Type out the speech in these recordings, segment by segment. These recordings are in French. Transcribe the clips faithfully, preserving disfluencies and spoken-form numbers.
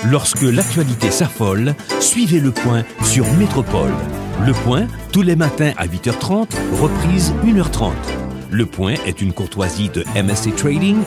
Lorsque l'actualité s'affole, suivez Le Point sur Métropole. Le Point, tous les matins à huit heures trente, reprise une heure trente. Le Point est une courtoisie de M S C Trading.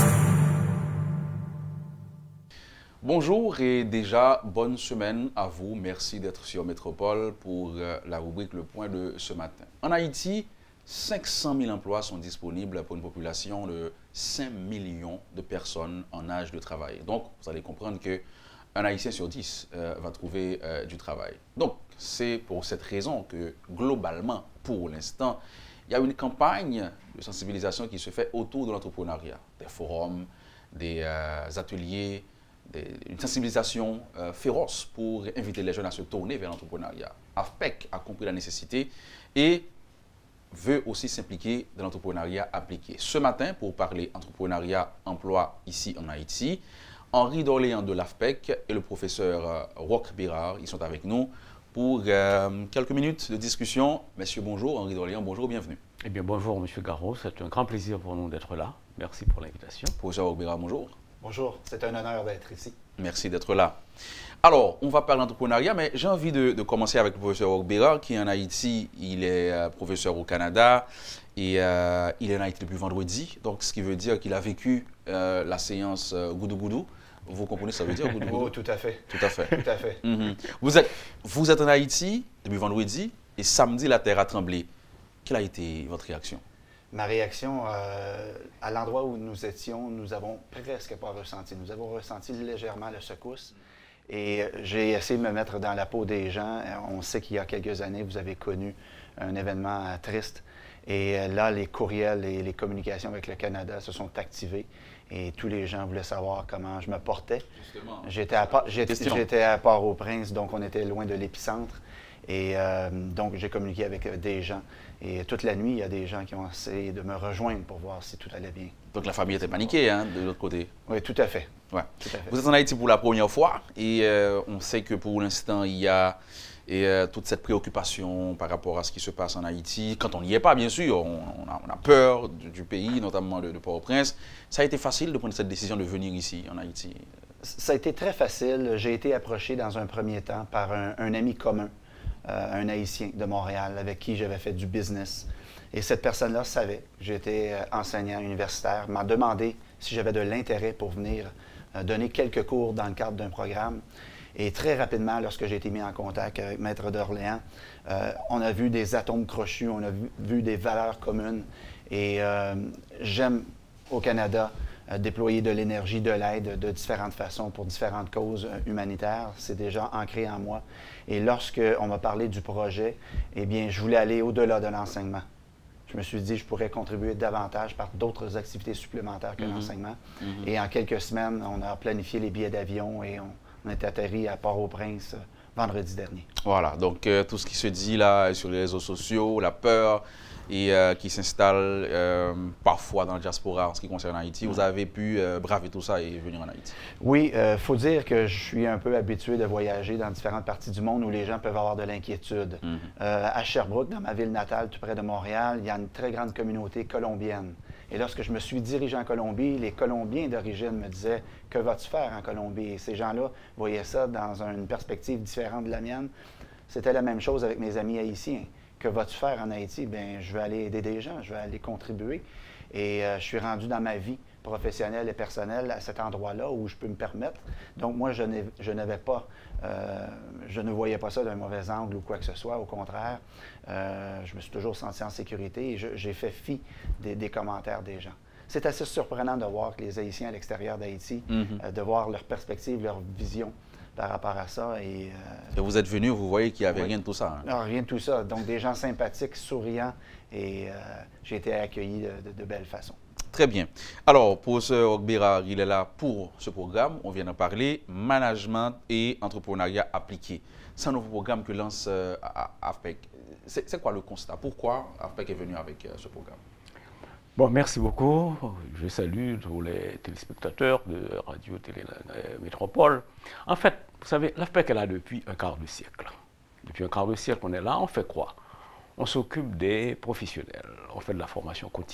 Bonjour et déjà bonne semaine à vous. Merci d'être sur Métropole pour la rubrique Le Point de ce matin. En Haïti, cinq cent mille emplois sont disponibles pour une population de cinq millions de personnes en âge de travail. Donc, vous allez comprendre qu'un Haïtien sur dix euh, va trouver euh, du travail. Donc, c'est pour cette raison que, globalement, pour l'instant, il y a une campagne de sensibilisation qui se fait autour de l'entrepreneuriat. Des forums, des euh, ateliers, des, une sensibilisation euh, féroce pour inviter les jeunes à se tourner vers l'entrepreneuriat. A F P E C a compris la nécessité et veut aussi s'impliquer dans l'entrepreneuriat appliqué. Ce matin, pour parler entrepreneuriat, emploi ici en Haïti, Henri d'Orléans de l'A F P E C et le professeur euh, Roch Bérard, ils sont avec nous pour euh, quelques minutes de discussion. Messieurs, bonjour. Henri d'Orléans, bonjour, bienvenue. Eh bien, bonjour, Monsieur Garot. C'est un grand plaisir pour nous d'être là. Merci pour l'invitation. Professeur Roch Bérard, bonjour. Bonjour, c'est un honneur d'être ici. Merci d'être là. Alors, on va parler d'entrepreneuriat, mais j'ai envie de, de commencer avec le professeur Roch Bérard, qui est en Haïti, il est euh, professeur au Canada, et euh, il est en Haïti depuis vendredi, donc ce qui veut dire qu'il a vécu euh, la séance euh, Goudou Goudou. Vous comprenez ce que ça veut dire, Goudou Goudou? Oh, tout à fait. Tout à fait. Tout à fait. Mm-hmm. vous, êtes, vous êtes en Haïti depuis vendredi, et samedi, la terre a tremblé. Quelle a été votre réaction? Ma réaction, euh, à l'endroit où nous étions, nous avons presque pas ressenti. Nous avons ressenti légèrement la secousse. Et j'ai essayé de me mettre dans la peau des gens. On sait qu'il y a quelques années, vous avez connu un événement euh, triste. Et euh, là, les courriels et les communications avec le Canada se sont activés. Et tous les gens voulaient savoir comment je me portais. J'étais à, j'étais à Port-au-Prince, donc on était loin de l'épicentre. Et euh, donc, j'ai communiqué avec euh, des gens. Et toute la nuit, il y a des gens qui ont essayé de me rejoindre pour voir si tout allait bien. Donc, la famille était paniquée, hein, de l'autre côté. Oui, tout à fait. Ouais. Tout à fait. Vous êtes en Haïti pour la première fois et euh, on sait que pour l'instant, il y a et, euh, toute cette préoccupation par rapport à ce qui se passe en Haïti. Quand on n'y est pas, bien sûr, on, on, a, on a peur du, du pays, notamment de, de Port-au-Prince. Ça a été facile de prendre cette décision de venir ici, en Haïti? Ça a été très facile. J'ai été approché dans un premier temps par un, un ami commun. Euh, un Haïtien de Montréal avec qui j'avais fait du business. Et cette personne-là savait que j'étais euh, enseignant universitaire, m'a demandé si j'avais de l'intérêt pour venir euh, donner quelques cours dans le cadre d'un programme. Et très rapidement, lorsque j'ai été mis en contact avec Maître d'Orléans, euh, on a vu des atomes crochus, on a vu, vu des valeurs communes. Et euh, j'aime au Canada euh, déployer de l'énergie, de l'aide de différentes façons pour différentes causes euh, humanitaires. C'est déjà ancré en moi. Et lorsqu'on m'a parlé du projet, eh bien, je voulais aller au-delà de l'enseignement. Je me suis dit que je pourrais contribuer davantage par d'autres activités supplémentaires que mm-hmm. l'enseignement. Mm-hmm. Et en quelques semaines, on a planifié les billets d'avion et on, on est atterri à Port-au-Prince euh, vendredi dernier. Voilà, donc euh, tout ce qui se dit là sur les réseaux sociaux, la peur et euh, qui s'installe euh, parfois dans la diaspora en ce qui concerne Haïti, mm-hmm. vous avez pu euh, braver tout ça et venir en Haïti? Oui, il euh, faut dire que je suis un peu habitué de voyager dans différentes parties du monde où les gens peuvent avoir de l'inquiétude. Mm-hmm. euh, à Sherbrooke, dans ma ville natale, tout près de Montréal, il y a une très grande communauté colombienne. Et lorsque je me suis dirigé en Colombie, les Colombiens d'origine me disaient « Que vas-tu faire en Colombie? » Et ces gens-là voyaient ça dans une perspective différente de la mienne. C'était la même chose avec mes amis haïtiens. Que vas-tu faire en Haïti? Bien, je vais aller aider des gens, je vais aller contribuer. Et euh, je suis rendu dans ma vie professionnelle et personnelle à cet endroit-là où je peux me permettre. Donc, moi, je n'avais pas, euh, je ne voyais pas ça d'un mauvais angle ou quoi que ce soit. Au contraire, euh, je me suis toujours senti en sécurité et j'ai fait fi des, des commentaires des gens. C'est assez surprenant de voir que les Haïtiens à l'extérieur d'Haïti, mm-hmm. euh, de voir leur perspective, leur vision par rapport à ça. Et, euh, et vous êtes venu, vous voyez qu'il n'y avait oui. rien de tout ça. Hein? Non, rien de tout ça. Donc, des gens sympathiques, souriants, et euh, j'ai été accueilli de, de, de belle façon. Très bien. Alors, professeur Roch Bérard, il est là pour ce programme. On vient d'en parler, management et entrepreneuriat appliqué. C'est un nouveau programme que lance euh, A F P E C. C'est quoi le constat? Pourquoi A F P E C est venu avec euh, ce programme? Bon, merci beaucoup. Je salue tous les téléspectateurs de Radio Télé Métropole. En fait, vous savez, l'A F P E C est là depuis un quart de siècle. Depuis un quart de siècle, on est là. On fait quoi? On s'occupe des professionnels. On fait de la formation continue.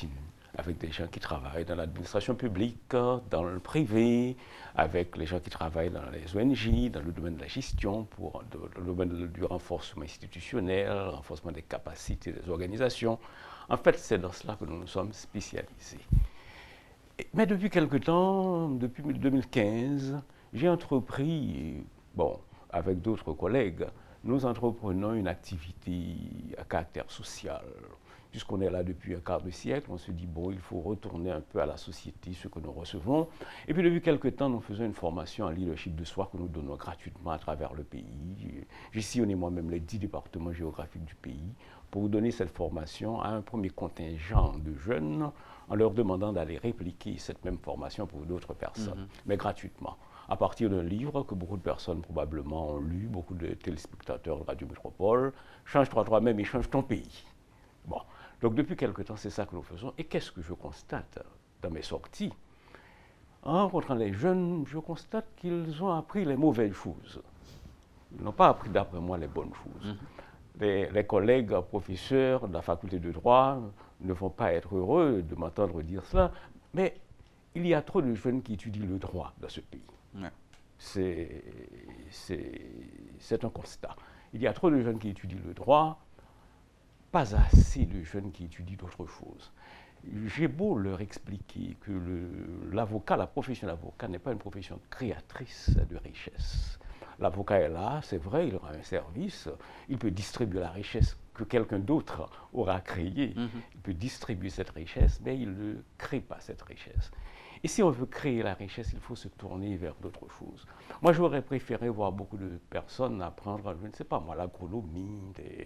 avec des gens qui travaillent dans l'administration publique, dans le privé, avec les gens qui travaillent dans les O N G, dans le domaine de la gestion, pour, dans le domaine du renforcement institutionnel, renforcement des capacités des organisations. En fait, c'est dans cela que nous nous sommes spécialisés. Mais depuis quelque temps, depuis deux mille quinze, j'ai entrepris, bon, avec d'autres collègues, nous entreprenons une activité à caractère social. Puisqu'on est là depuis un quart de siècle, on se dit, bon, il faut retourner un peu à la société ce que nous recevons. Et puis depuis quelque temps, nous faisons une formation en leadership de soi que nous donnons gratuitement à travers le pays. J'ai sillonné moi-même les dix départements géographiques du pays pour donner cette formation à un premier contingent de jeunes en leur demandant d'aller répliquer cette même formation pour d'autres personnes, mm-hmm. mais gratuitement. À partir d'un livre que beaucoup de personnes probablement ont lu, beaucoup de téléspectateurs de Radio Métropole, Change-toi toi-même et change ton pays. Bon. Donc depuis quelque temps, c'est ça que nous faisons. Et qu'est-ce que je constate dans mes sorties? En rencontrant les jeunes, je constate qu'ils ont appris les mauvaises choses. Ils n'ont pas appris, d'après moi, les bonnes choses. Mm-hmm. les, les collègues professeurs de la faculté de droit ne vont pas être heureux de m'entendre dire cela, mais il y a trop de jeunes qui étudient le droit dans ce pays. Ouais. C'est un constat. Il y a trop de jeunes qui étudient le droit, pas assez de jeunes qui étudient d'autres choses. J'ai beau leur expliquer que l'avocat, la profession d'avocat n'est pas une profession créatrice de richesse. L'avocat est là, c'est vrai, il aura un service, il peut distribuer la richesse que quelqu'un d'autre aura créée. Mm-hmm. Il peut distribuer cette richesse, mais il ne crée pas cette richesse. Et si on veut créer la richesse, il faut se tourner vers d'autres choses. Moi, j'aurais préféré voir beaucoup de personnes apprendre, je ne sais pas moi, l'agronomie,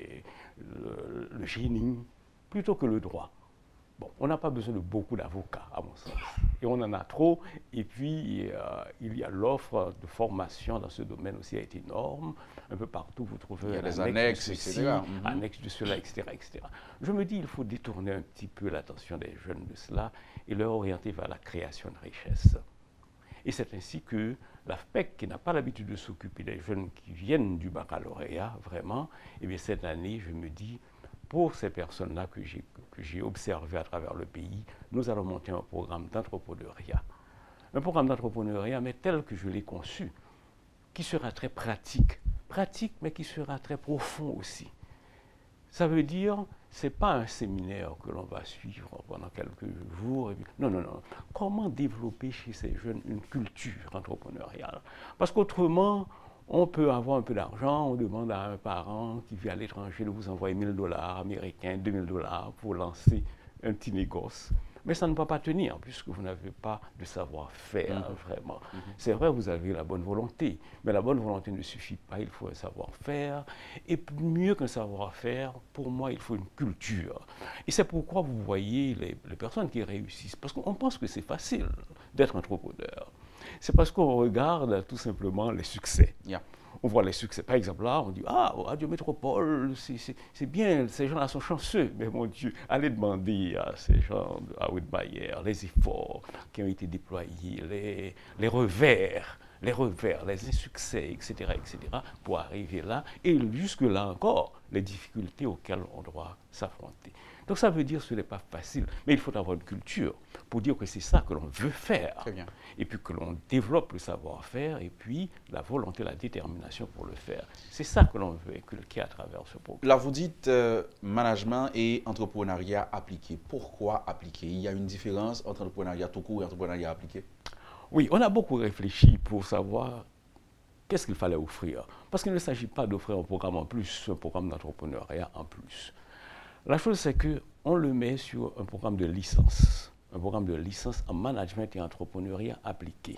le, le génie, plutôt que le droit. Bon, on n'a pas besoin de beaucoup d'avocats, à mon sens. Et on en a trop. Et puis, euh, il y a l'offre de formation dans ce domaine aussi a été énorme. Un peu partout, vous trouvez il y a des annexes, annexes, et cetera. Mm-hmm. Annexes de cela, et cetera, et cetera. Je me dis, il faut détourner un petit peu l'attention des jeunes de cela et leur orienter vers la création de richesse. Et c'est ainsi que l'A F P E C, qui n'a pas l'habitude de s'occuper des jeunes qui viennent du baccalauréat, vraiment, eh bien cette année, je me dis, pour ces personnes-là que j'ai que j'ai observées à travers le pays, nous allons monter un programme d'entrepreneuriat. Un programme d'entrepreneuriat, mais tel que je l'ai conçu, qui sera très pratique. Pratique, mais qui sera très profond aussi. Ça veut dire, ce n'est pas un séminaire que l'on va suivre pendant quelques jours. Non, non, non. Comment développer chez ces jeunes une culture entrepreneuriale? Parce qu'autrement, on peut avoir un peu d'argent, on demande à un parent qui vit à l'étranger de vous envoyer mille dollars américains, deux mille dollars pour lancer un petit négoce. Mais ça ne va pas tenir puisque vous n'avez pas de savoir-faire mmh. vraiment. Mmh. C'est vrai, vous avez la bonne volonté, mais la bonne volonté ne suffit pas, il faut un savoir-faire. Et mieux qu'un savoir-faire, pour moi, il faut une culture. Et c'est pourquoi vous voyez les, les personnes qui réussissent, parce qu'on pense que c'est facile d'être entrepreneur. C'est parce qu'on regarde tout simplement les succès. Yeah. On voit les succès. Par exemple, là, on dit « Ah, Radio Métropole, c'est bien, ces gens-là sont chanceux. » Mais mon Dieu, allez demander à ces gens, à Wedemeyer, les efforts qui ont été déployés, les, les revers, les revers, les insuccès, et cetera, et cetera, pour arriver là. Et jusque-là encore, les difficultés auxquelles on doit s'affronter. Donc ça veut dire que ce n'est pas facile, mais il faut avoir une culture pour dire que c'est ça que l'on veut faire. Très bien. Et puis que l'on développe le savoir-faire et puis la volonté, la détermination pour le faire. C'est ça que l'on veut inculquer à travers ce programme. Là, vous dites euh, management et entrepreneuriat appliqué. Pourquoi appliqué? Il y a une différence entre entrepreneuriat tout court et entrepreneuriat appliqué? Oui, on a beaucoup réfléchi pour savoir qu'est-ce qu'il fallait offrir. Parce qu'il ne s'agit pas d'offrir un programme en plus, un programme d'entrepreneuriat en plus. La chose, c'est qu'on le met sur un programme de licence, un programme de licence en management et entrepreneuriat appliqué.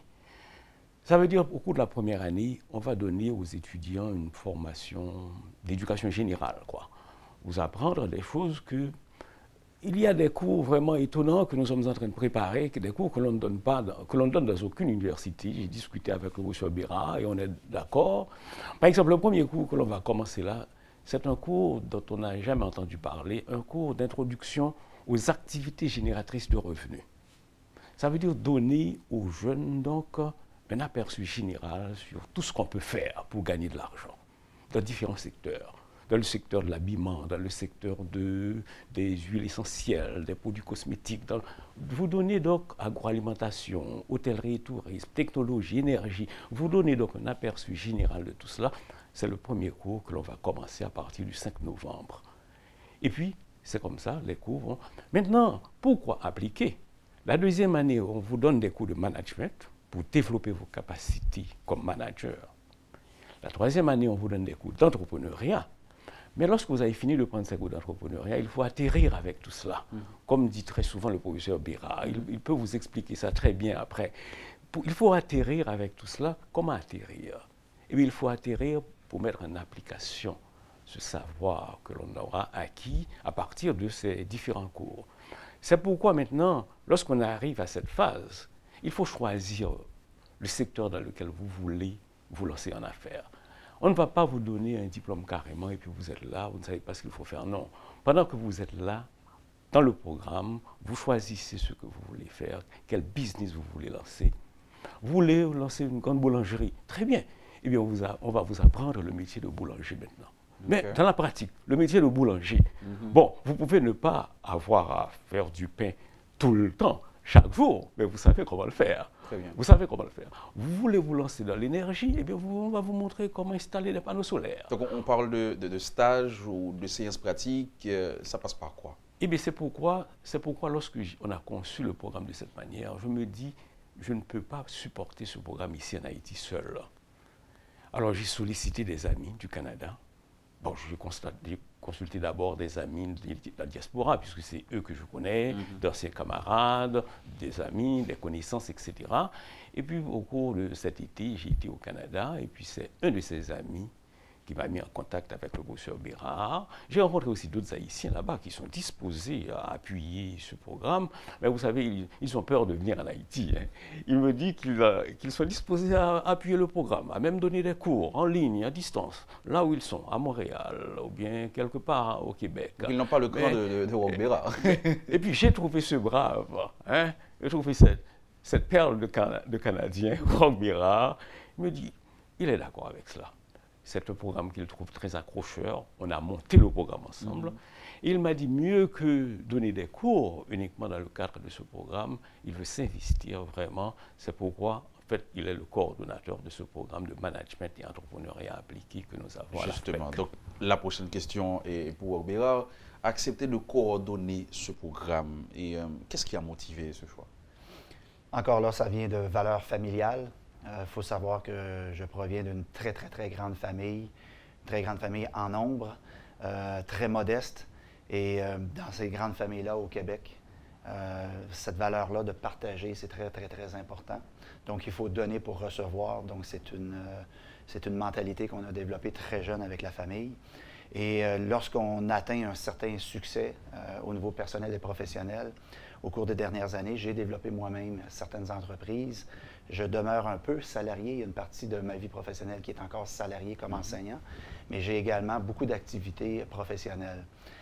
Ça veut dire qu'au cours de la première année, on va donner aux étudiants une formation d'éducation générale, quoi. Vous apprendre des choses que... Il y a des cours vraiment étonnants que nous sommes en train de préparer, des cours que l'on ne donne pas, que l'on donne dans aucune université. J'ai discuté avec le professeur Béra et on est d'accord. Par exemple, le premier cours que l'on va commencer là, c'est un cours dont on n'a jamais entendu parler, un cours d'introduction aux activités génératrices de revenus. Ça veut dire donner aux jeunes donc un aperçu général sur tout ce qu'on peut faire pour gagner de l'argent dans différents secteurs. dans le secteur de l'habillement, dans le secteur de, des huiles essentielles, des produits cosmétiques. Dans, vous donnez donc agroalimentation, hôtellerie, tourisme, technologie, énergie. Vous donnez donc un aperçu général de tout cela. C'est le premier cours que l'on va commencer à partir du cinq novembre. Et puis, c'est comme ça, les cours vont... Maintenant, pourquoi appliquer? La deuxième année, on vous donne des cours de management pour développer vos capacités comme manager. La troisième année, on vous donne des cours d'entrepreneuriat. Mais lorsque vous avez fini de prendre ces cours d'entrepreneuriat, il faut atterrir avec tout cela. Mmh. Comme dit très souvent le professeur Béra, il, il peut vous expliquer ça très bien après. Pour, il faut atterrir avec tout cela. Comment atterrir? Eh bien, il faut atterrir pour mettre en application ce savoir que l'on aura acquis à partir de ces différents cours. C'est pourquoi maintenant, lorsqu'on arrive à cette phase, il faut choisir le secteur dans lequel vous voulez vous lancer en affaires. On ne va pas vous donner un diplôme carrément et puis vous êtes là, vous ne savez pas ce qu'il faut faire. Non. Pendant que vous êtes là, dans le programme, vous choisissez ce que vous voulez faire, quel business vous voulez lancer. Vous voulez lancer une grande boulangerie. Très bien. Eh bien, on, vous a, on va vous apprendre le métier de boulanger maintenant. Mais okay. Dans la pratique, le métier de boulanger, mm-hmm. bon, vous pouvez ne pas avoir à faire du pain tout le temps, chaque jour, mais vous savez comment le faire. Très bien. Vous savez comment le faire. Vous voulez vous lancer dans l'énergie, eh bien, vous, on va vous montrer comment installer des panneaux solaires. Donc, on parle de, de, de stage ou de séances pratiques, euh, ça passe par quoi? Eh bien, c'est pourquoi, c'est pourquoi lorsque on a conçu le programme de cette manière, je me dis, je ne peux pas supporter ce programme ici en Haïti seul. Alors, j'ai sollicité des amis du Canada. Bon, j'ai consulté d'abord des amis de la diaspora, puisque c'est eux que je connais, mm-hmm. d'anciens camarades, des amis, des connaissances, et cetera. Et puis, au cours de cet été, j'ai été au Canada, et puis c'est un de ces amis qui m'a mis en contact avec le professeur Bérard. J'ai rencontré aussi d'autres Haïtiens là-bas qui sont disposés à appuyer ce programme. Mais vous savez, ils, ils ont peur de venir en Haïti. Hein. Il me dit qu'ils euh, qu'ils sont disposés à appuyer le programme, à même donner des cours en ligne, à distance, là où ils sont, à Montréal, ou bien quelque part au Québec. Ils n'ont pas le cran de, de, de Roch Bérard. Et puis j'ai trouvé ce brave, hein, j'ai trouvé cette, cette perle de, Cana de Canadien, Roch Bérard. Il me dit, il est d'accord avec cela. C'est un programme qu'il trouve très accrocheur. On a monté le programme ensemble. Mmh. Et il m'a dit, mieux que donner des cours uniquement dans le cadre de ce programme, il veut s'investir vraiment. C'est pourquoi, en fait, il est le coordonnateur de ce programme de management et entrepreneuriat appliqué que nous avons à la F E C. Justement. Donc, la prochaine question est pour Roch Bérard. Accepter de coordonner ce programme. Et euh, qu'est-ce qui a motivé ce choix? Encore là, ça vient de valeurs familiales. Il euh, faut savoir que je proviens d'une très, très, très grande famille, très grande famille en nombre, euh, très modeste. Et euh, dans ces grandes familles-là au Québec, euh, cette valeur-là de partager, c'est très, très, très important. Donc, il faut donner pour recevoir. Donc, c'est une, euh, c'est une mentalité qu'on a développée très jeune avec la famille. Et euh, lorsqu'on atteint un certain succès euh, au niveau personnel et professionnel, au cours des dernières années, j'ai développé moi-même certaines entreprises. Je demeure un peu salarié. Il y a une partie de ma vie professionnelle qui est encore salariée comme enseignant, mais j'ai également beaucoup d'activités professionnelles.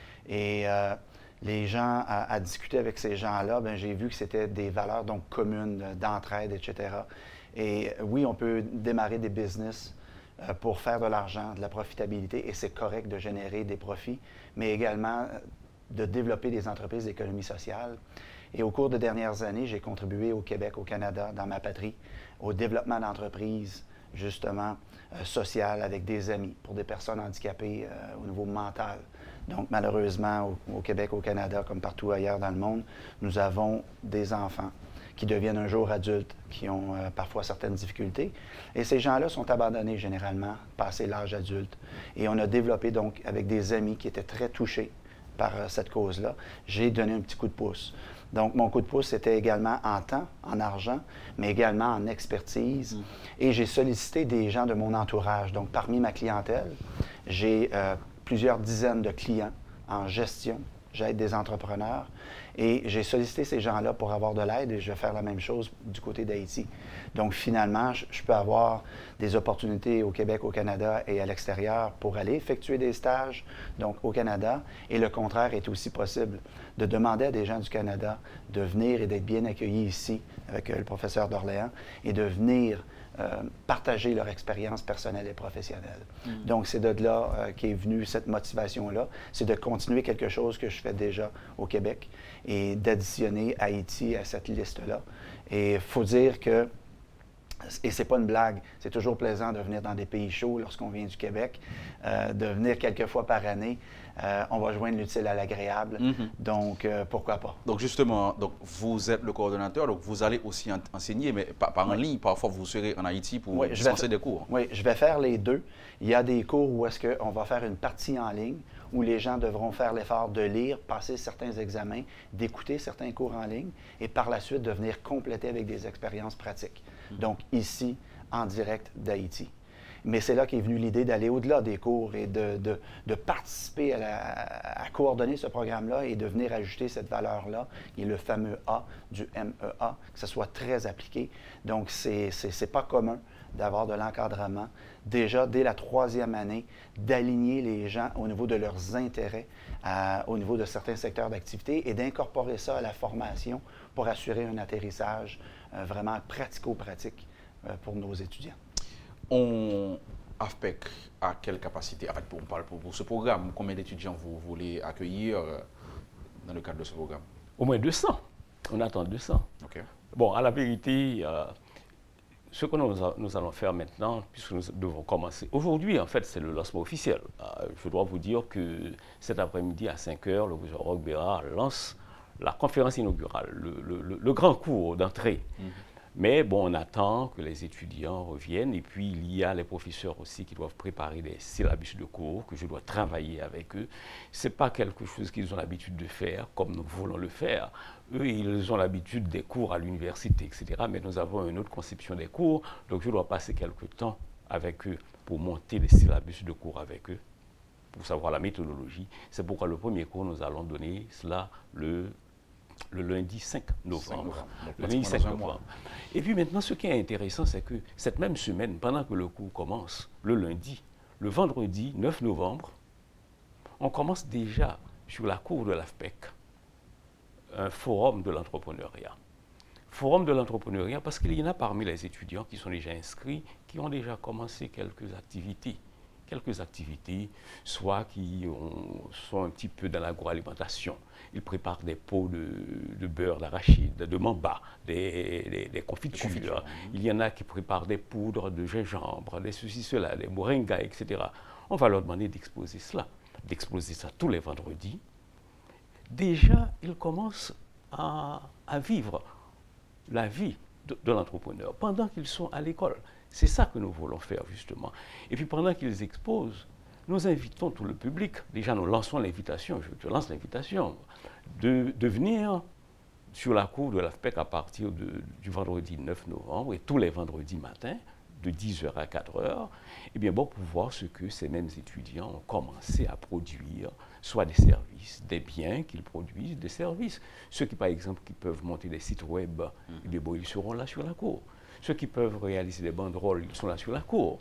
Et euh, les gens, à, à discuter avec ces gens-là, ben, j'ai vu que c'était des valeurs donc communes, d'entraide, et cetera. Et oui, on peut démarrer des business euh, pour faire de l'argent, de la profitabilité, et c'est correct de générer des profits, mais également de développer des entreprises d'économie sociale. Et au cours des dernières années, j'ai contribué au Québec, au Canada, dans ma patrie, au développement d'entreprises, justement, euh, sociales avec des amis pour des personnes handicapées euh, au niveau mental. Donc, malheureusement, au, au Québec, au Canada, comme partout ailleurs dans le monde, nous avons des enfants qui deviennent un jour adultes, qui ont euh, parfois certaines difficultés. Et ces gens-là sont abandonnés généralement, passé l'âge adulte. Et on a développé donc, avec des amis qui étaient très touchés par euh, cette cause-là, j'ai donné un petit coup de pouce. Donc, mon coup de pouce, c'était également en temps, en argent, mais également en expertise. Mmh. Et j'ai sollicité des gens de mon entourage. Donc, parmi ma clientèle, j'ai euh, plusieurs dizaines de clients en gestion. J'aide des entrepreneurs. Et j'ai sollicité ces gens-là pour avoir de l'aide et je vais faire la même chose du côté d'Haïti. Donc, finalement, je, je peux avoir des opportunités au Québec, au Canada et à l'extérieur pour aller effectuer des stages, donc au Canada. Et le contraire est aussi possible, de demander à des gens du Canada de venir et d'être bien accueillis ici avec euh, le professeur d'Orléans et de venir euh, partager leur expérience personnelle et professionnelle. Mm. Donc, c'est de là euh, qu'est venue cette motivation-là. C'est de continuer quelque chose que je fais déjà au Québec et d'additionner Haïti à cette liste-là. Et il faut dire que, et c'est pas une blague, c'est toujours plaisant de venir dans des pays chauds lorsqu'on vient du Québec, euh, de venir quelques fois par année. Euh, on va joindre l'utile à l'agréable. Mm-hmm. Donc, euh, pourquoi pas? Donc, justement, donc, vous êtes le coordonnateur, donc vous allez aussi en enseigner, mais pas, pas en oui. ligne. Parfois, vous serez en Haïti pour oui, dispenser des cours. Oui, je vais faire les deux. Il y a des cours où est-ce qu'on va faire une partie en ligne, où les gens devront faire l'effort de lire, passer certains examens, d'écouter certains cours en ligne, et par la suite de venir compléter avec des expériences pratiques. Mm-hmm. Donc, ici, en direct d'Haïti. Mais c'est là qu'est venue l'idée d'aller au-delà des cours et de, de, de participer à, la, à coordonner ce programme-là et de venir ajouter cette valeur-là, qui est le fameux A du M E A, que ce soit très appliqué. Donc, c'est c'est pas commun d'avoir de l'encadrement. Déjà, dès la troisième année, d'aligner les gens au niveau de leurs intérêts, euh, au niveau de certains secteurs d'activité et d'incorporer ça à la formation pour assurer un atterrissage euh, vraiment pratico-pratique euh, pour nos étudiants. On A F P E C a quelle capacité, en fait, on parle pour, pour ce programme, combien d'étudiants vous voulez accueillir euh, dans le cadre de ce programme? Au moins deux cents. On attend deux cents. Okay. Bon, à la vérité, euh, ce que nous, a, nous allons faire maintenant, puisque nous devons commencer, aujourd'hui, en fait, c'est le lancement officiel. Euh, je dois vous dire que cet après-midi, à cinq heures, le professeur Roch Bérard lance la conférence inaugurale, le, le, le, le grand cours d'entrée. Mm-hmm. Mais bon, on attend que les étudiants reviennent et puis il y a les professeurs aussi qui doivent préparer des syllabus de cours que je dois travailler avec eux. Ce n'est pas quelque chose qu'ils ont l'habitude de faire comme nous voulons le faire. Eux, ils ont l'habitude des cours à l'université, et cetera. Mais nous avons une autre conception des cours, donc je dois passer quelques temps avec eux pour monter les syllabus de cours avec eux, pour savoir la méthodologie. C'est pourquoi le premier cours, nous allons donner cela le... le lundi cinq novembre. Le lundi cinq novembre. Et puis maintenant, ce qui est intéressant, c'est que cette même semaine, pendant que le cours commence, le lundi, le vendredi neuf novembre, on commence déjà sur la cour de l'A F P E C un forum de l'entrepreneuriat. Forum de l'entrepreneuriat parce qu'il y en a parmi les étudiants qui sont déjà inscrits, qui ont déjà commencé quelques activités. Quelques activités, soit qui ont, sont un petit peu dans l'agroalimentation. Ils préparent des pots de, de beurre d'arachide, de mamba, des, des, des confitures. Des confitures. Il y en a qui préparent des poudres de gingembre, des ceci, cela, des moringas, et cetera. On va leur demander d'exposer cela, d'exposer ça tous les vendredis. Déjà, ils commencent à, à vivre la vie de, de l'entrepreneur pendant qu'ils sont à l'école. C'est ça que nous voulons faire, justement. Et puis, pendant qu'ils exposent, nous invitons tout le public. Déjà, nous lançons l'invitation, je te lance l'invitation, de, de venir sur la cour de l'A F P E C à partir de, du vendredi neuf novembre et tous les vendredis matins, de dix heures à quatre heures, et bien bon, pour voir ce que ces mêmes étudiants ont commencé à produire, soit des services, des biens qu'ils produisent, des services. Ceux qui, par exemple, qui peuvent monter des sites web, mmh. eh bien, bon, ils seront là sur la cour. Ceux qui peuvent réaliser des banderoles, ils sont là sur la cour.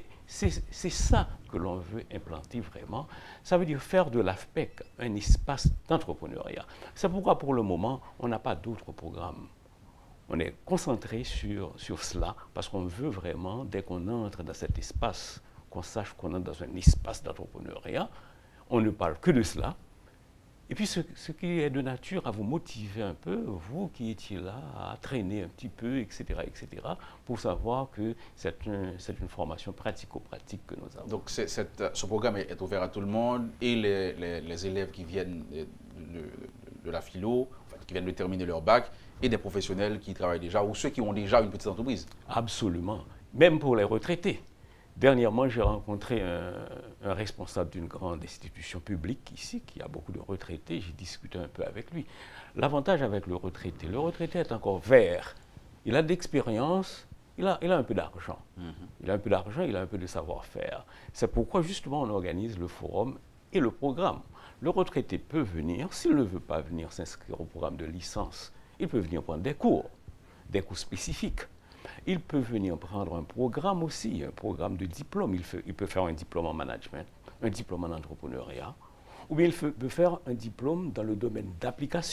C'est ça que l'on veut implanter vraiment. Ça veut dire faire de l'A F P E C un espace d'entrepreneuriat. C'est pourquoi, pour le moment, on n'a pas d'autres programmes. On est concentré sur, sur cela parce qu'on veut vraiment, dès qu'on entre dans cet espace, qu'on sache qu'on entre dans un espace d'entrepreneuriat, on ne parle que de cela. Et puis, ce, ce qui est de nature à vous motiver un peu, vous qui étiez là, à traîner un petit peu, et cetera, et cetera, pour savoir que c'est un, une formation pratico-pratique que nous avons. Donc, cette, ce programme est, est ouvert à tout le monde et les, les, les élèves qui viennent de, de, de la philo, enfin, qui viennent de terminer leur bac, et des professionnels qui travaillent déjà, ou ceux qui ont déjà une petite entreprise. Absolument. Même pour les retraités. Dernièrement, j'ai rencontré un, un responsable d'une grande institution publique ici, qui a beaucoup de retraités. J'ai discuté un peu avec lui. L'avantage avec le retraité, le retraité est encore vert. Il a de l'expérience, il a, il a un peu d'argent. Mm-hmm. Il a un peu d'argent, il a un peu de savoir-faire. C'est pourquoi, justement, on organise le forum et le programme. Le retraité peut venir, s'il ne veut pas venir s'inscrire au programme de licence, il peut venir prendre des cours, des cours spécifiques. Il peut venir prendre un programme aussi, un programme de diplôme. Il, fait, il peut faire un diplôme en management, un diplôme en entrepreneuriat, ou bien il fait, peut faire un diplôme dans le domaine d'application.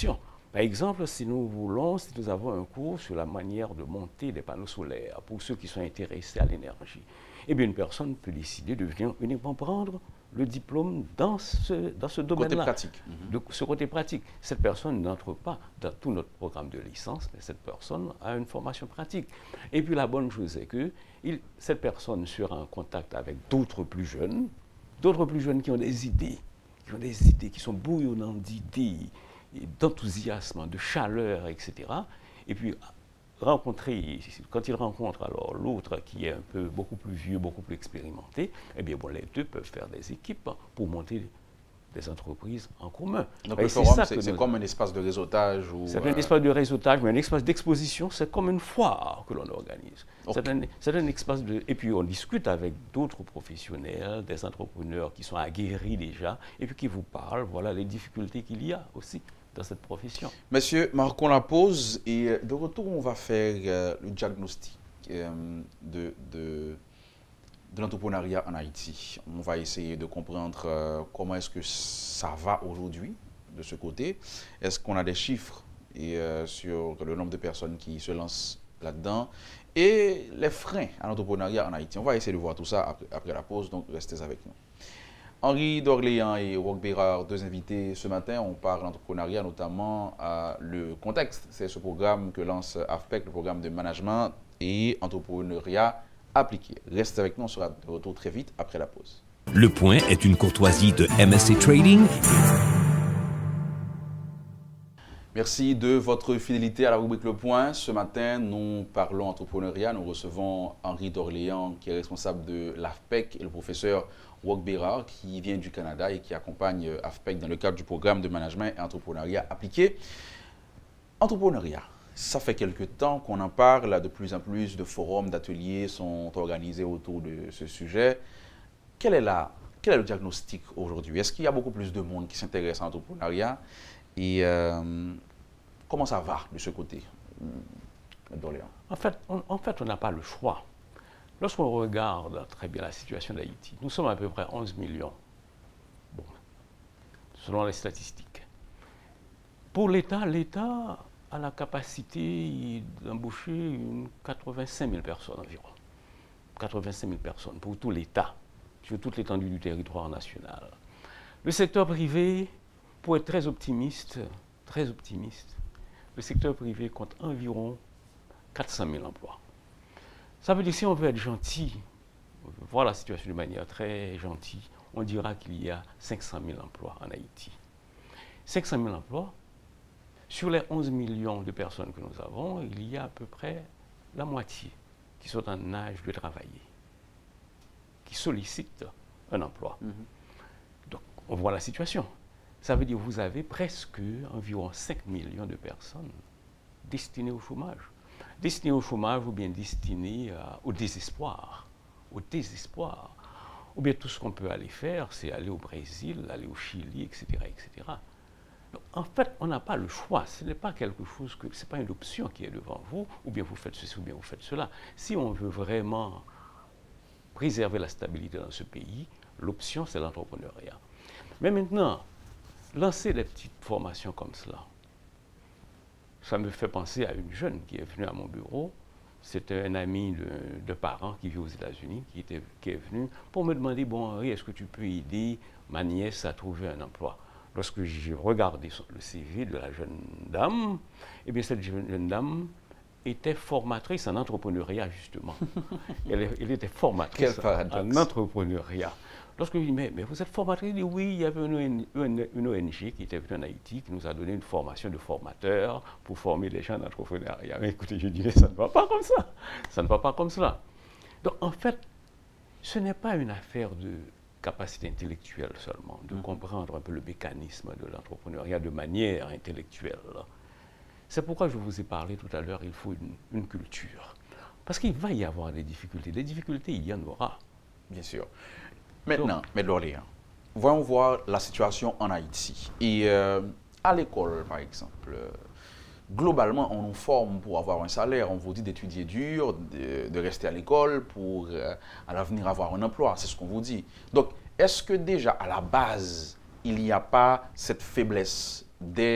Par exemple, si nous voulons, si nous avons un cours sur la manière de monter des panneaux solaires pour ceux qui sont intéressés à l'énergie, eh bien, une personne peut décider de venir uniquement prendre le diplôme dans ce, dans ce domaine-là. Côté pratique. Mm-hmm. De ce côté pratique. Cette personne n'entre pas dans tout notre programme de licence, mais cette personne a une formation pratique. Et puis la bonne chose est que il, cette personne sera en contact avec d'autres plus jeunes, d'autres plus jeunes qui ont des idées, qui ont des idées, qui sont bouillonnants d'idées, d'enthousiasme, de chaleur, et cetera. Et puis rencontrer, quand il rencontre alors l'autre qui est un peu beaucoup plus vieux, beaucoup plus expérimenté, eh bien bon, les deux peuvent faire des équipes pour monter des entreprises en commun. Donc le forum, c'est comme un espace de réseautage? C'est un euh... espace de réseautage, mais un espace d'exposition, c'est comme une foire que l'on organise. Okay. C'est un, un espace de... Et puis on discute avec d'autres professionnels, des entrepreneurs qui sont aguerris déjà, et puis qui vous parlent, voilà les difficultés qu'il y a aussi dans cette profession. Monsieur, marquons la pause et de retour, on va faire euh, le diagnostic euh, de, de, de l'entrepreneuriat en Haïti. On va essayer de comprendre euh, comment est-ce que ça va aujourd'hui de ce côté. Est-ce qu'on a des chiffres et, euh, sur le nombre de personnes qui se lancent là-dedans et les freins à l'entrepreneuriat en Haïti. On va essayer de voir tout ça après, après la pause, donc restez avec nous. Henri d'Orléans et Roch Bérard, deux invités ce matin. On parle d'entrepreneuriat, notamment à le contexte. C'est ce programme que lance A F P E C, le programme de management et entrepreneuriat appliqué. Restez avec nous, on sera de retour très vite après la pause. Le Point est une courtoisie de M S C Trading. Merci de votre fidélité à la rubrique Le Point. Ce matin, nous parlons entrepreneuriat. Nous recevons Henri d'Orléans, qui est responsable de l'A F P E C, et le professeur Roch Bérard, qui vient du Canada et qui accompagne A F P E C dans le cadre du programme de management et entrepreneuriat appliqué. Entrepreneuriat, ça fait quelque temps qu'on en parle. De plus en plus de forums, d'ateliers sont organisés autour de ce sujet. Quel est, la, quel est le diagnostic aujourd'hui? Est-ce qu'il y a beaucoup plus de monde qui s'intéresse à l'entrepreneuriat? Et euh, comment ça va de ce côté d'Orléans? En fait, on, en fait, on n'a pas le choix. Lorsqu'on regarde très bien la situation d'Haïti, nous sommes à peu près onze millions, bon, selon les statistiques. Pour l'État, l'État a la capacité d'embaucher quatre-vingt-cinq mille personnes environ. quatre-vingt-cinq mille personnes pour tout l'État, sur toute l'étendue du territoire national. Le secteur privé, pour être très optimiste, très optimiste, le secteur privé compte environ quatre cent mille emplois. Ça veut dire que si on veut être gentil, voir la situation de manière très gentille, on dira qu'il y a cinq cent mille emplois en Haïti. cinq cent mille emplois, sur les onze millions de personnes que nous avons, il y a à peu près la moitié qui sont en âge de travailler, qui sollicitent un emploi. Mm-hmm. Donc, on voit la situation. Ça veut dire que vous avez presque environ cinq millions de personnes destinées au chômage. Destinées au chômage ou bien destinées euh, au désespoir. Au désespoir. Ou bien tout ce qu'on peut aller faire, c'est aller au Brésil, aller au Chili, et cetera et cetera. Donc, en fait, on n'a pas le choix. Ce n'est pas quelque chose que... Ce n'est pas une option qui est devant vous, ou bien vous faites ceci, ou bien vous faites cela. Si on veut vraiment préserver la stabilité dans ce pays, l'option, c'est l'entrepreneuriat. Mais maintenant, lancer des petites formations comme cela, ça me fait penser à une jeune qui est venue à mon bureau. C'était un ami de, de parents qui vit aux États-Unis, qui, était, qui est venu pour me demander, bon Henri, est-ce que tu peux aider ma nièce à trouver un emploi? Lorsque j'ai regardé le C V de la jeune dame, eh bien cette jeune, jeune dame était formatrice en entrepreneuriat, justement. elle, elle était formatrice en, en entrepreneuriat. Lorsque je lui dis, mais, mais vous êtes formatrice? Il dit, oui, il y avait une, une, une O N G qui était venue en Haïti, qui nous a donné une formation de formateur pour former les gens en entrepreneuriat. Écoutez, je dis, mais ça ne va pas comme ça. Ça ne va pas comme cela. Donc, en fait, ce n'est pas une affaire de capacité intellectuelle seulement, de mmh. comprendre un peu le mécanisme de l'entrepreneuriat de manière intellectuelle. C'est pourquoi je vous ai parlé tout à l'heure, il faut une, une culture. Parce qu'il va y avoir des difficultés. Des difficultés, il y en aura. Bien sûr. Maintenant, M. d'Orléans, voyons voir la situation en Haïti. Et euh, à l'école, par exemple, euh, globalement, on nous forme pour avoir un salaire. On vous dit d'étudier dur, de, de rester à l'école pour, euh, à l'avenir, avoir un emploi. C'est ce qu'on vous dit. Donc, est-ce que déjà, à la base, il n'y a pas cette faiblesse des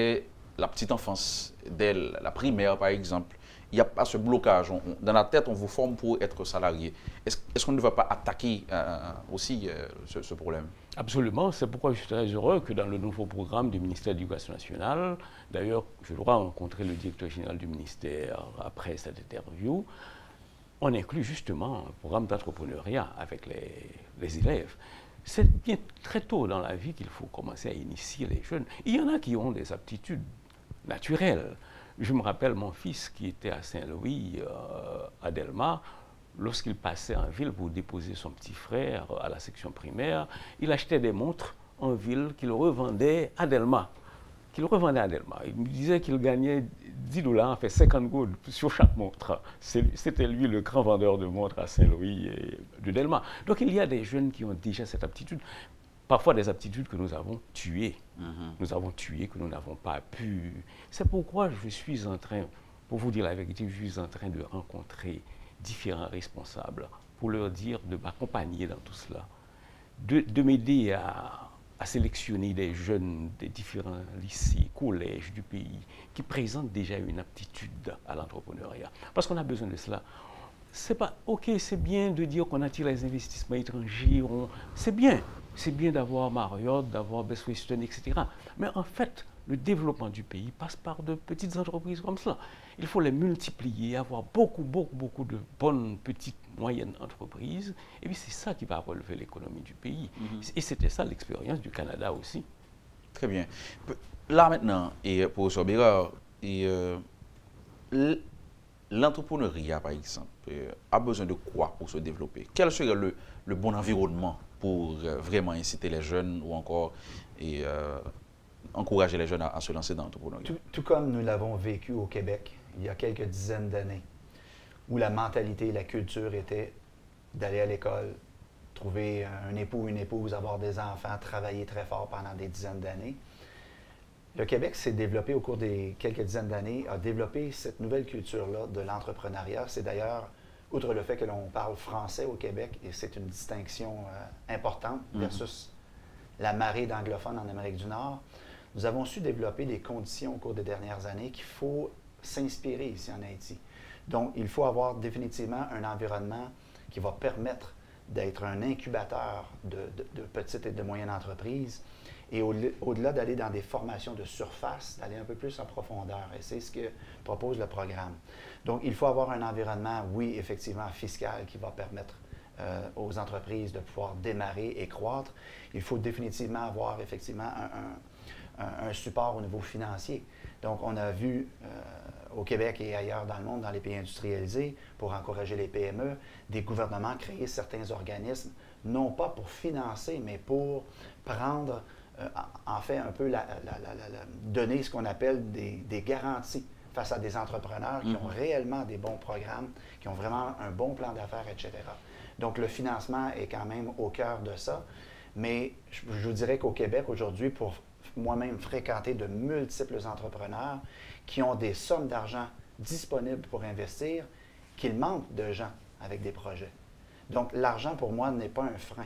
la petite enfance, dès la primaire par exemple, il n'y a pas ce blocage. On, on, dans la tête, on vous forme pour être salarié. Est-ce est qu'on ne va pas attaquer euh, aussi euh, ce, ce problème? Absolument. C'est pourquoi je suis très heureux que dans le nouveau programme du ministère de l'Éducation nationale, d'ailleurs, je dois rencontrer le directeur général du ministère après cette interview, on inclut justement un programme d'entrepreneuriat avec les, les élèves. C'est bien très tôt dans la vie qu'il faut commencer à initier les jeunes. Il y en a qui ont des aptitudes naturelles. Je me rappelle mon fils qui était à Saint-Louis, euh, à Delmar, lorsqu'il passait en ville pour déposer son petit frère à la section primaire, il achetait des montres en ville qu'il revendait à Delmar. Qu'il revendait à Delmar. Il me disait qu'il gagnait dix dollars, en fait cinquante gouttes sur chaque montre. C'était lui le grand vendeur de montres à Saint-Louis et de Delmar. Donc il y a des jeunes qui ont déjà cette aptitude. Parfois des aptitudes que nous avons tuées. Mm-hmm. Nous avons tué, que nous n'avons pas pu. C'est pourquoi je suis en train, pour vous dire la vérité, je suis en train de rencontrer différents responsables pour leur dire de m'accompagner dans tout cela, de, de m'aider à, à sélectionner des jeunes des différents lycées, collèges du pays qui présentent déjà une aptitude à l'entrepreneuriat. Parce qu'on a besoin de cela. C'est pas, ok, c'est bien de dire qu'on attire les investissements étrangers, on, c'est bien. C'est bien d'avoir Marriott, d'avoir Best Western, et cetera. Mais en fait, le développement du pays passe par de petites entreprises comme cela. Il faut les multiplier, avoir beaucoup, beaucoup, beaucoup de bonnes, petites, moyennes entreprises. Et puis c'est ça qui va relever l'économie du pays. Mm-hmm. Et c'était ça l'expérience du Canada aussi. Très bien. Là maintenant, et pour Sobera, et euh, l'entrepreneuriat, par exemple, a besoin de quoi pour se développer? Quel serait le, le bon environnement pour euh, vraiment inciter les jeunes ou encore et, euh, encourager les jeunes à, à se lancer dans l'entrepreneuriat? Tout, tout comme nous l'avons vécu au Québec il y a quelques dizaines d'années, où la mentalité et la culture était d'aller à l'école, trouver un époux ou une épouse, avoir des enfants, travailler très fort pendant des dizaines d'années. Le Québec s'est développé au cours des quelques dizaines d'années, a développé cette nouvelle culture-là de l'entrepreneuriat. C'est d'ailleurs, outre le fait que l'on parle français au Québec, et c'est une distinction euh, importante versus mm-hmm. la marée d'anglophones en Amérique du Nord, nous avons su développer des conditions au cours des dernières années qu'il faut s'inspirer ici en Haïti. Donc, il faut avoir définitivement un environnement qui va permettre d'être un incubateur de, de, de petites et de moyennes entreprises et au, au-delà d'aller dans des formations de surface, d'aller un peu plus en profondeur. Et c'est ce que propose le programme. Donc, il faut avoir un environnement, oui, effectivement, fiscal qui va permettre euh, aux entreprises de pouvoir démarrer et croître. Il faut définitivement avoir, effectivement, un, un, un support au niveau financier. Donc, on a vu euh, au Québec et ailleurs dans le monde, dans les pays industrialisés, pour encourager les P M E, des gouvernements créer certains organismes, non pas pour financer, mais pour prendre, euh, en fait, un peu, la, la, la, la, la, donner ce qu'on appelle des, des garanties face à des entrepreneurs qui mm-hmm. ont réellement des bons programmes, qui ont vraiment un bon plan d'affaires, et cetera. Donc, le financement est quand même au cœur de ça. Mais je, je vous dirais qu'au Québec, aujourd'hui, pour moi-même fréquenter de multiples entrepreneurs qui ont des sommes d'argent disponibles pour investir, qu'il manque de gens avec des projets. Donc, l'argent, pour moi, n'est pas un frein.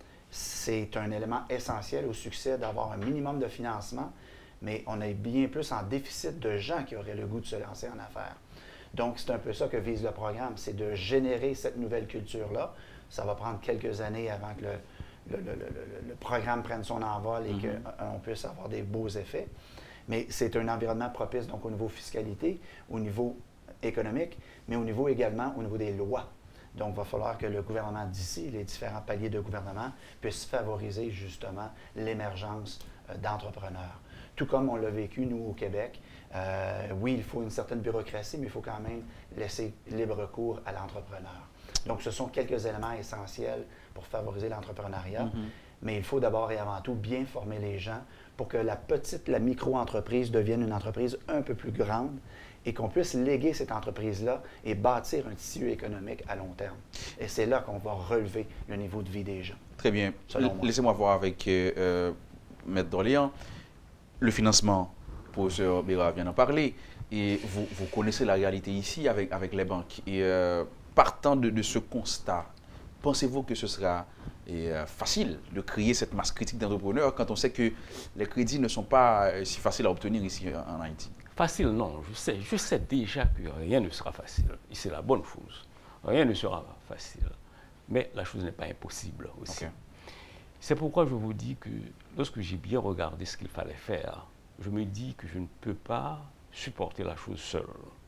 C'est un élément essentiel au succès d'avoir un minimum de financement, mais on est bien plus en déficit de gens qui auraient le goût de se lancer en affaires. Donc, c'est un peu ça que vise le programme, c'est de générer cette nouvelle culture-là. Ça va prendre quelques années avant que le Le, le, le, le programme prenne son envol et mm-hmm. qu'on puisse avoir des beaux effets. Mais c'est un environnement propice, donc au niveau fiscalité, au niveau économique, mais au niveau également au niveau des lois. Donc, il va falloir que le gouvernement d'ici, les différents paliers de gouvernement, puissent favoriser justement l'émergence euh, d'entrepreneurs. Tout comme on l'a vécu, nous, au Québec. Euh, oui, il faut une certaine bureaucratie, mais il faut quand même laisser libre cours à l'entrepreneur. Donc, ce sont quelques éléments essentiels pour favoriser l'entrepreneuriat, mm-hmm. mais il faut d'abord et avant tout bien former les gens pour que la petite, la micro-entreprise devienne une entreprise un peu plus grande et qu'on puisse léguer cette entreprise-là et bâtir un tissu économique à long terme. Et c'est là qu'on va relever le niveau de vie des gens. Très bien. Laissez-moi voir avec euh, Maître Dorléans. Le financement, le professeur Béra vient d'en parler, et vous, vous connaissez la réalité ici avec, avec les banques. Et, euh, partant de, de ce constat, pensez-vous que ce sera et, euh, facile de créer cette masse critique d'entrepreneurs quand on sait que les crédits ne sont pas euh, si faciles à obtenir ici en Haïti? Facile, non. Je sais, je sais déjà que rien ne sera facile. Et c'est la bonne chose. Rien ne sera facile. Mais la chose n'est pas impossible aussi. Okay. C'est pourquoi je vous dis que lorsque j'ai bien regardé ce qu'il fallait faire, je me dis que je ne peux pas supporter la chose seul.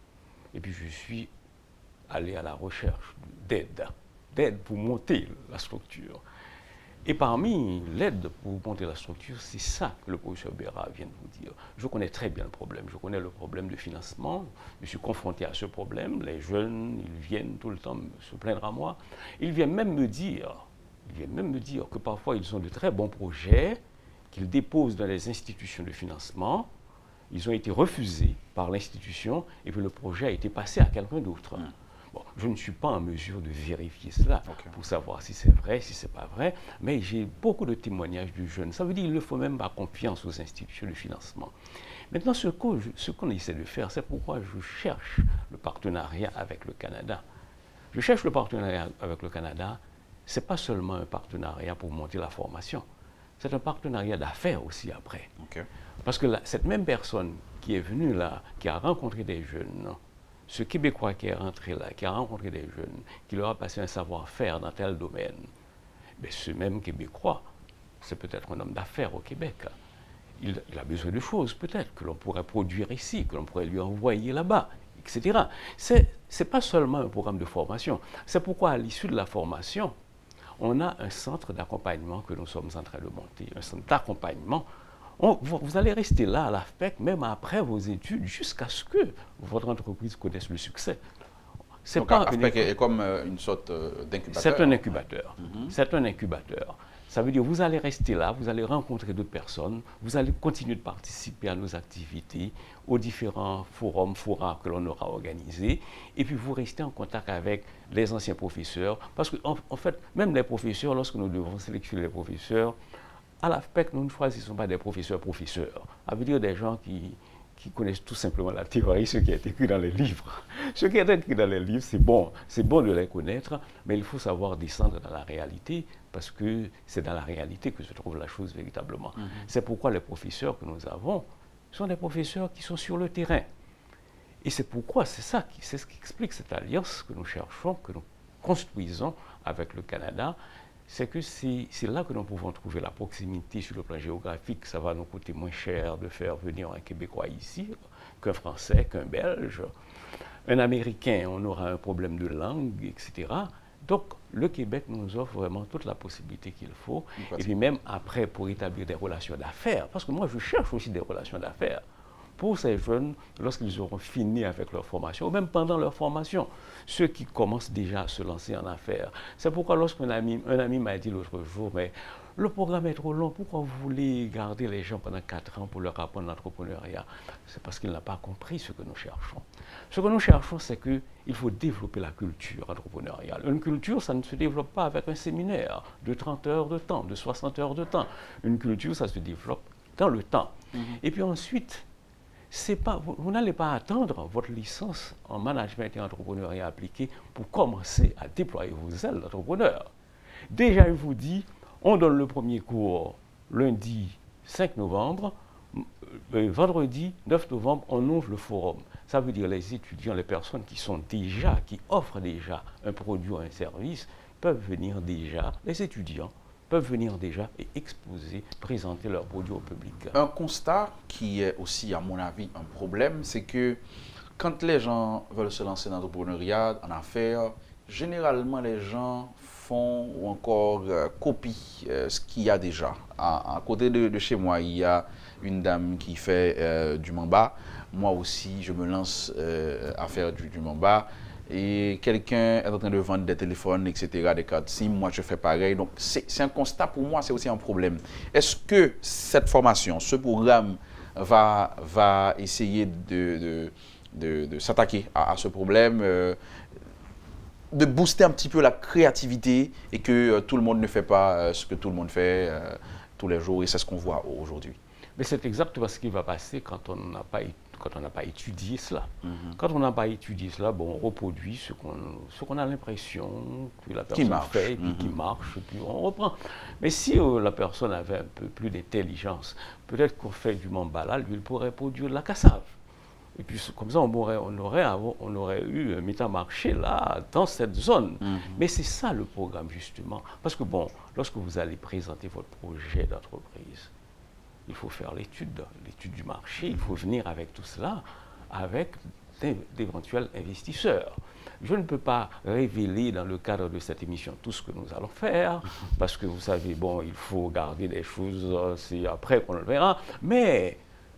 Et puis je suis allé à la recherche d'aide, d'aide pour monter la structure. Et parmi l'aide pour monter la structure, c'est ça que le professeur Béra vient de vous dire. Je connais très bien le problème. Je connais le problème de financement. Je suis confronté à ce problème. Les jeunes, ils viennent tout le temps se plaindre à moi. Ils viennent même me dire, ils viennent même me dire que parfois ils ont de très bons projets qu'ils déposent dans les institutions de financement. Ils ont été refusés par l'institution et puis le projet a été passé à quelqu'un d'autre. Mmh. Bon, je ne suis pas en mesure de vérifier cela okay. pour savoir si c'est vrai, si ce n'est pas vrai, mais j'ai beaucoup de témoignages de jeunes. Ça veut dire qu'il ne faut même pas confiance aux institutions de financement. Maintenant, ce qu'on ce qu'on essaie de faire, c'est pourquoi je cherche le partenariat avec le Canada. Je cherche le partenariat avec le Canada, ce n'est pas seulement un partenariat pour monter la formation, c'est un partenariat d'affaires aussi après. Okay. Parce que là, cette même personne qui est venue là, qui a rencontré des jeunes, ce Québécois qui est rentré là, qui a rencontré des jeunes, qui leur a passé un savoir-faire dans tel domaine, mais ce même Québécois, c'est peut-être un homme d'affaires au Québec. Il, il a besoin de choses, peut-être, que l'on pourrait produire ici, que l'on pourrait lui envoyer là-bas, et cetera. Ce n'est pas seulement un programme de formation. C'est pourquoi, à l'issue de la formation, on a un centre d'accompagnement que nous sommes en train de monter, un centre d'accompagnement. On, vous allez rester là à l'A F P E C, même après vos études, jusqu'à ce que votre entreprise connaisse le succès. Donc, pas A F P E C est comme une sorte d'incubateur. C'est un incubateur. Mm-hmm. C'est un incubateur. Ça veut dire que vous allez rester là, vous allez rencontrer d'autres personnes, vous allez continuer de participer à nos activités, aux différents forums, forats que l'on aura organisés, et puis vous restez en contact avec les anciens professeurs, parce qu'en en fait, même les professeurs, lorsque nous devons sélectionner les professeurs, à l'A F P E C, nous ne choisissons pas des professeurs-professeurs. Ça veut dire des gens qui, qui connaissent tout simplement la théorie, ce qui est écrit dans les livres. Ce qui est écrit dans les livres, c'est bon, c'est bon de les connaître, mais il faut savoir descendre dans la réalité, parce que c'est dans la réalité que se trouve la chose véritablement. Mm-hmm. C'est pourquoi les professeurs que nous avons sont des professeurs qui sont sur le terrain. Et c'est pourquoi, c'est ça, c'est ce qui explique cette alliance que nous cherchons, que nous construisons avec le Canada. C'est que c'est là que nous pouvons trouver la proximité sur le plan géographique. Ça va nous coûter moins cher de faire venir un Québécois ici qu'un Français, qu'un Belge. Un Américain, on aura un problème de langue, et cetera. Donc, le Québec nous offre vraiment toute la possibilité qu'il faut. Et puis même après, pour établir des relations d'affaires, parce que moi, je cherche aussi des relations d'affaires pour ces jeunes, lorsqu'ils auront fini avec leur formation, ou même pendant leur formation, ceux qui commencent déjà à se lancer en affaires. C'est pourquoi lorsqu'un ami, un ami m'a dit l'autre jour, mais le programme est trop long, pourquoi vous voulez garder les gens pendant quatre ans pour leur apprendre l'entrepreneuriat? C'est parce qu'il n'a pas compris ce que nous cherchons. Ce que nous cherchons, c'est qu'il faut développer la culture entrepreneuriale. Une culture, ça ne se développe pas avec un séminaire de trente heures de temps, de soixante heures de temps. Une culture, ça se développe dans le temps. Mm-hmm. Et puis ensuite, pas, vous, vous n'allez pas attendre votre licence en management et entrepreneuriat appliqué pour commencer à déployer vos ailes d'entrepreneur. Déjà, je vous dis, on donne le premier cours lundi cinq novembre, euh, vendredi neuf novembre, on ouvre le forum. Ça veut dire les étudiants, les personnes qui sont déjà, qui offrent déjà un produit ou un service, peuvent venir déjà, les étudiants, peuvent venir déjà et exposer, présenter leurs produits au public. Un constat qui est aussi, à mon avis, un problème, c'est que quand les gens veulent se lancer dans l'entrepreneuriat, en affaires, généralement les gens font ou encore euh, copient euh, ce qu'il y a déjà. À, à côté de, de chez moi, il y a une dame qui fait euh, du mamba. Moi aussi, je me lance euh, à faire du, du mamba. Et quelqu'un est en train de vendre des téléphones, et cetera, des cartes SIM, moi je fais pareil. Donc c'est un constat pour moi, c'est aussi un problème. Est-ce que cette formation, ce programme va, va essayer de, de, de, de s'attaquer à, à ce problème, euh, de booster un petit peu la créativité et que euh, tout le monde ne fait pas euh, ce que tout le monde fait euh, tous les jours et c'est ce qu'on voit aujourd'hui? Mais c'est exactement ce qui va passer quand on n'a pas, quand on n'a pas étudié cela. Mm-hmm. Quand on n'a pas étudié cela, bon, on reproduit ce qu'on ce qu'on a l'impression que la personne marche. fait, et puis Mm-hmm. qui marche, et puis on reprend. Mais si euh, la personne avait un peu plus d'intelligence, peut-être qu'on fait du Mambala, lui, il pourrait produire de la cassave. Et puis comme ça, on aurait, on aurait, on aurait eu un métamarché là, dans cette zone. Mm-hmm. Mais c'est ça le programme, justement. Parce que bon, lorsque vous allez présenter votre projet d'entreprise, il faut faire l'étude, l'étude du marché, il faut venir avec tout cela, avec d'éventuels investisseurs. Je ne peux pas révéler dans le cadre de cette émission tout ce que nous allons faire, parce que vous savez, bon, il faut garder des choses, c'est après qu'on le verra, mais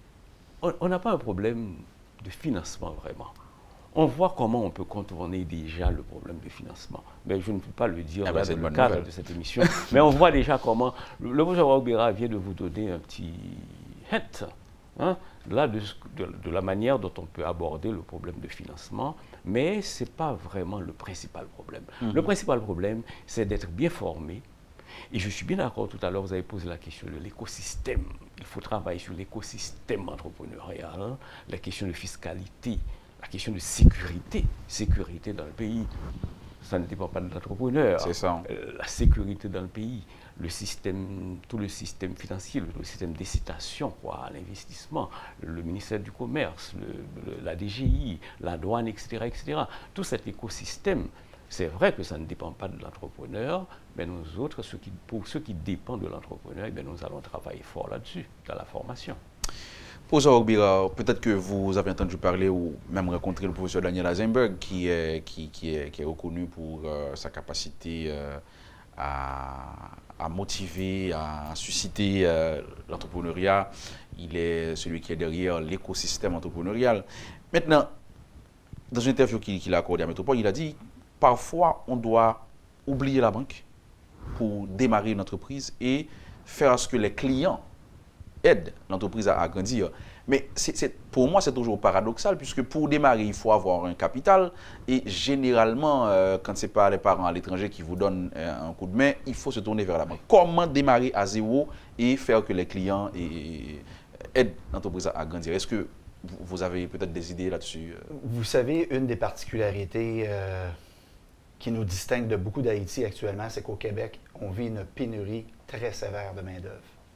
on n'a pas un problème de financement vraiment. On voit comment on peut contourner déjà le problème de financement. Mais je ne peux pas le dire ah là, ben dans le cadre nouvelle. de cette émission. Mais on voit déjà comment... Le professeur Waubera vient de vous donner un petit hint, hein, là, de, de, de la manière dont on peut aborder le problème de financement. Mais ce n'est pas vraiment le principal problème. Mm-hmm. Le principal problème, c'est d'être bien formé. Et je suis bien d'accord, tout à l'heure, vous avez posé la question de l'écosystème. Il faut travailler sur l'écosystème entrepreneurial, hein, la question de fiscalité, la question de sécurité, sécurité dans le pays. Ça ne dépend pas de l'entrepreneur. C'est ça. Euh, la sécurité dans le pays, le système, tout le système financier, le, le système d'incitation à l'investissement, le ministère du Commerce, le, le, la D G I, la douane, et cetera, et cetera. Tout cet écosystème, c'est vrai que ça ne dépend pas de l'entrepreneur, mais nous autres, ceux qui, pour ceux qui dépendent de l'entrepreneur, eh nous allons travailler fort là-dessus, dans la formation. Professeur Waubera, peut-être que vous avez entendu parler ou même rencontré le professeur Daniel Eisenberg, qui est, qui, qui est, qui est reconnu pour euh, sa capacité euh, à, à motiver, à susciter euh, l'entrepreneuriat. Il est celui qui est derrière l'écosystème entrepreneurial. Maintenant, dans une interview qu'il qu'il a accordée à Métropole, il a dit parfois on doit oublier la banque pour démarrer une entreprise et faire ce que les clients aident l'entreprise à, à grandir. Mais c'est, c'est, pour moi, c'est toujours paradoxal, puisque pour démarrer, il faut avoir un capital. Et généralement, euh, quand ce n'est pas les parents à l'étranger qui vous donnent euh, un coup de main, il faut se tourner vers la banque. Comment démarrer à zéro et faire que les clients et, et, aident l'entreprise à, à grandir? Est-ce que vous avez peut-être des idées là-dessus? Vous savez, une des particularités euh, qui nous distingue de beaucoup d'Haïti actuellement, c'est qu'au Québec, on vit une pénurie très sévère de main-d'œuvre.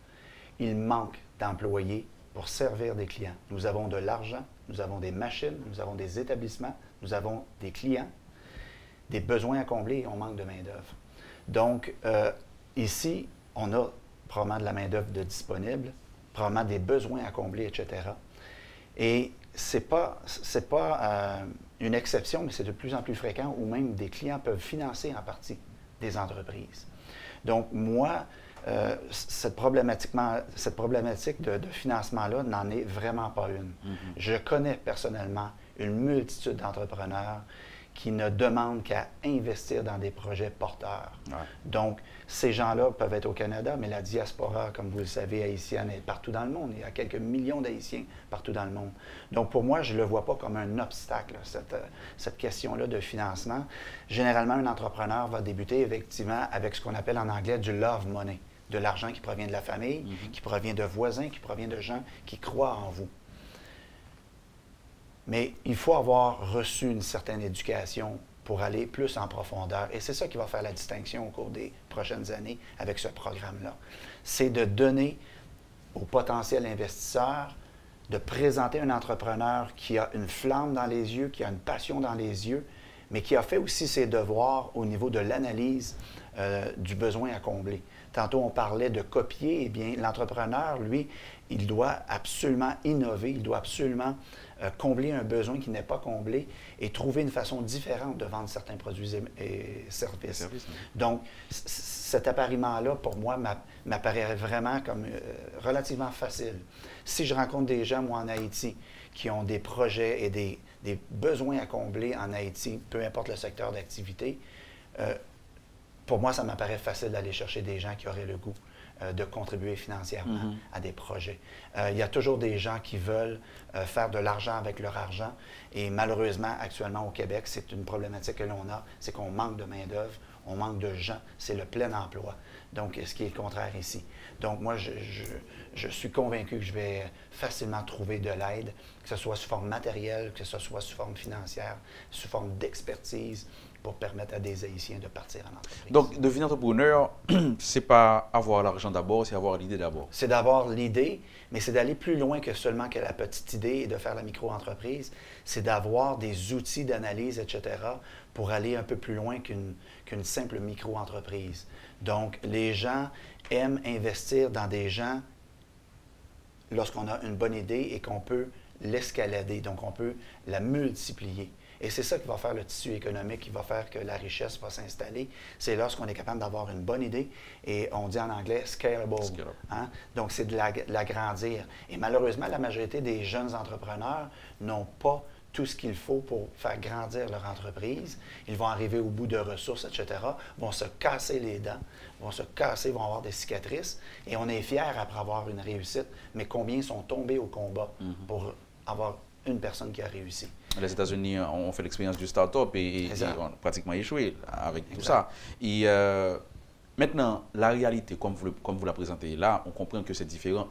Il manque d'employés pour servir des clients. Nous avons de l'argent, nous avons des machines, nous avons des établissements, nous avons des clients, des besoins à combler et on manque de main-d'œuvre. Donc, euh, ici, on a probablement de la main-d'œuvre de disponible, probablement des besoins à combler, et cetera. Et ce n'est pas, c'est pas euh, une exception, mais c'est de plus en plus fréquent où même des clients peuvent financer en partie des entreprises. Donc, moi, Euh, cette, cette problématique de, de financement-là n'en est vraiment pas une. Mm-hmm. Je connais personnellement une multitude d'entrepreneurs qui ne demandent qu'à investir dans des projets porteurs. Ouais. Donc, ces gens-là peuvent être au Canada, mais la diaspora, comme vous le savez, haïtienne est partout dans le monde. Il y a quelques millions d'Haïtiens partout dans le monde. Donc, pour moi, je ne le vois pas comme un obstacle, cette, cette question-là de financement. Généralement, un entrepreneur va débuter effectivement avec ce qu'on appelle en anglais du love money, de l'argent qui provient de la famille, mm-hmm. qui provient de voisins, qui provient de gens qui croient en vous. Mais il faut avoir reçu une certaine éducation pour aller plus en profondeur. Et c'est ça qui va faire la distinction au cours des prochaines années avec ce programme-là. C'est de donner aux potentiels investisseurs, de présenter un entrepreneur qui a une flamme dans les yeux, qui a une passion dans les yeux, mais qui a fait aussi ses devoirs au niveau de l'analyse euh, du besoin à combler. Tantôt, on parlait de copier. Eh bien, l'entrepreneur, lui, il doit absolument innover, il doit absolument euh, combler un besoin qui n'est pas comblé et trouver une façon différente de vendre certains produits et, et services. Service, oui. Donc, cet appariement-là, pour moi, m'apparaît vraiment comme euh, relativement facile. Si je rencontre des gens, moi, en Haïti, qui ont des projets et des, des besoins à combler en Haïti, peu importe le secteur d'activité, euh, pour moi, ça m'apparaît facile d'aller chercher des gens qui auraient le goût euh, de contribuer financièrement mm-hmm. à des projets. Euh, il y a toujours des gens qui veulent euh, faire de l'argent avec leur argent. Et malheureusement, actuellement au Québec, c'est une problématique que l'on a, c'est qu'on manque de main-d'œuvre. on manque de gens, c'est le plein emploi. Donc, ce qui est le contraire ici. Donc, moi, je, je, je suis convaincu que je vais facilement trouver de l'aide, que ce soit sous forme matérielle, que ce soit sous forme financière, sous forme d'expertise, pour permettre à des Haïtiens de partir en entreprise. Donc, devenir entrepreneur, c'est pas avoir l'argent d'abord, c'est avoir l'idée d'abord. C'est d'avoir l'idée, mais c'est d'aller plus loin que seulement que la petite idée et de faire la micro-entreprise. C'est d'avoir des outils d'analyse, et cetera, pour aller un peu plus loin qu'une qu'une simple micro-entreprise. Donc, les gens aiment investir dans des gens lorsqu'on a une bonne idée et qu'on peut l'escalader, donc on peut la multiplier. Et c'est ça qui va faire le tissu économique, qui va faire que la richesse va s'installer. C'est lorsqu'on est capable d'avoir une bonne idée, et on dit en anglais « scalable ». Hein? Donc, c'est de l'agrandir. Et malheureusement, la majorité des jeunes entrepreneurs n'ont pas tout ce qu'il faut pour faire grandir leur entreprise. Ils vont arriver au bout de ressources, et cetera, vont se casser les dents, vont se casser, vont avoir des cicatrices. Et on est fiers après avoir une réussite, mais combien sont tombés au combat mm-hmm. pour avoir une personne qui a réussi. Les États-Unis ont fait l'expérience du start-up et, et ont pratiquement échoué avec exact. Tout ça. Et euh, maintenant, la réalité, comme vous, le, comme vous la présentez là, on comprend que c'est différent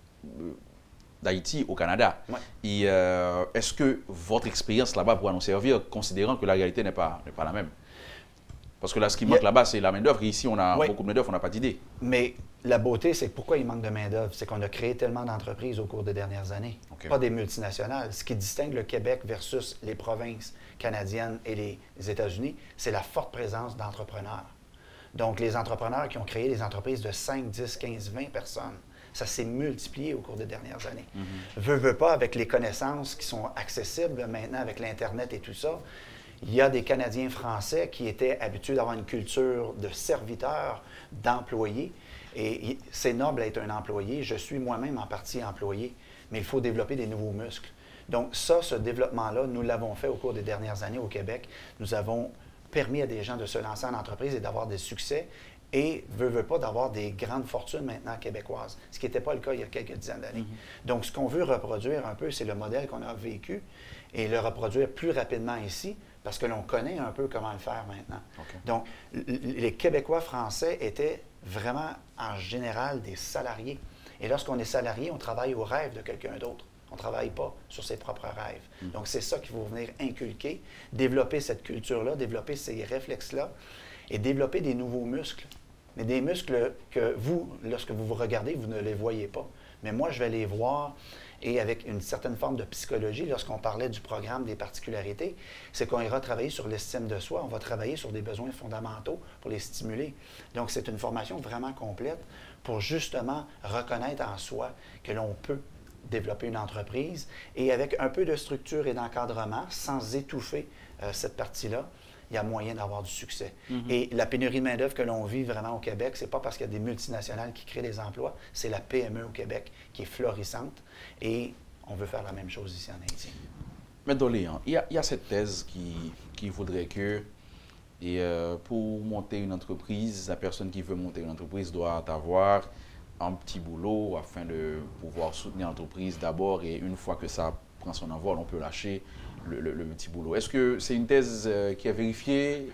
d'Haïti au Canada. Ouais. Et euh, est-ce que votre expérience là-bas pourra nous servir, considérant que la réalité n'est pas, n'est pas la même? Parce que là, ce qui manque là-bas, c'est la main-d'œuvre. Et ici, on a oui. beaucoup de main-d'œuvre, on n'a pas d'idée. Mais la beauté, c'est pourquoi il manque de main-d'œuvre. C'est qu'on a créé tellement d'entreprises au cours des dernières années. Okay. Pas des multinationales. Ce qui distingue le Québec versus les provinces canadiennes et les États-Unis, c'est la forte présence d'entrepreneurs. Donc, les entrepreneurs qui ont créé des entreprises de cinq, dix, quinze, vingt personnes, ça s'est multiplié au cours des dernières années. Mm-hmm. Veux, veux pas, avec les connaissances qui sont accessibles maintenant avec l'Internet et tout ça, il y a des Canadiens français qui étaient habitués d'avoir une culture de serviteur, d'employé. Et c'est noble d'être un employé. Je suis moi-même en partie employé, mais il faut développer des nouveaux muscles. Donc ça, ce développement-là, nous l'avons fait au cours des dernières années au Québec. Nous avons permis à des gens de se lancer en entreprise et d'avoir des succès. Et, veut, veut pas, d'avoir des grandes fortunes maintenant québécoises, ce qui n'était pas le cas il y a quelques dizaines d'années. Mm-hmm. Donc, ce qu'on veut reproduire un peu, c'est le modèle qu'on a vécu et le reproduire plus rapidement ici, parce que l'on connaît un peu comment le faire maintenant. Okay. Donc, les Québécois français étaient vraiment, en général, des salariés. Et lorsqu'on est salarié, on travaille au rêve de quelqu'un d'autre. On ne travaille pas sur ses propres rêves. Mm-hmm. Donc, c'est ça qu'il faut venir inculquer, développer cette culture-là, développer ces réflexes-là et développer des nouveaux muscles. Mais des muscles que vous, lorsque vous vous regardez, vous ne les voyez pas. Mais moi, je vais les voir, et avec une certaine forme de psychologie, lorsqu'on parlait du programme des particularités, c'est qu'on ira travailler sur l'estime de soi, on va travailler sur des besoins fondamentaux pour les stimuler. Donc, c'est une formation vraiment complète pour justement reconnaître en soi que l'on peut développer une entreprise, et avec un peu de structure et d'encadrement, sans étouffer euh, cette partie-là, il y a moyen d'avoir du succès. Mm-hmm. Et la pénurie de main-d'œuvre que l'on vit vraiment au Québec, c'est pas parce qu'il y a des multinationales qui créent des emplois, c'est la P M E au Québec qui est florissante, et on veut faire la même chose ici en Haïti. Mais Dolé, hein, il, y a, il y a cette thèse qui, qui voudrait que, et, euh, pour monter une entreprise, la personne qui veut monter une entreprise doit avoir un petit boulot afin de pouvoir soutenir l'entreprise d'abord, et une fois que ça prend son envol, on peut lâcher Le, le, le petit boulot. Est-ce que c'est une thèse euh, qui est vérifiée?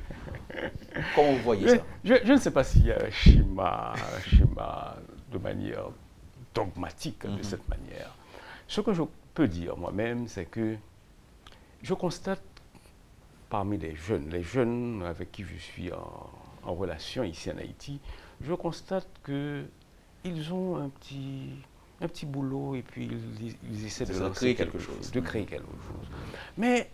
Comment vous voyez je, ça? je, je ne sais pas s'il y a un schéma, un schéma de manière dogmatique, mm-hmm. de cette manière. Ce que je peux dire moi-même, c'est que je constate parmi les jeunes, les jeunes avec qui je suis en, en relation ici en Haïti, je constate qu'ils ont un petit... un petit boulot, et puis ils, ils essaient de, de créer quelque, quelque chose. chose. De créer quelque chose. Mais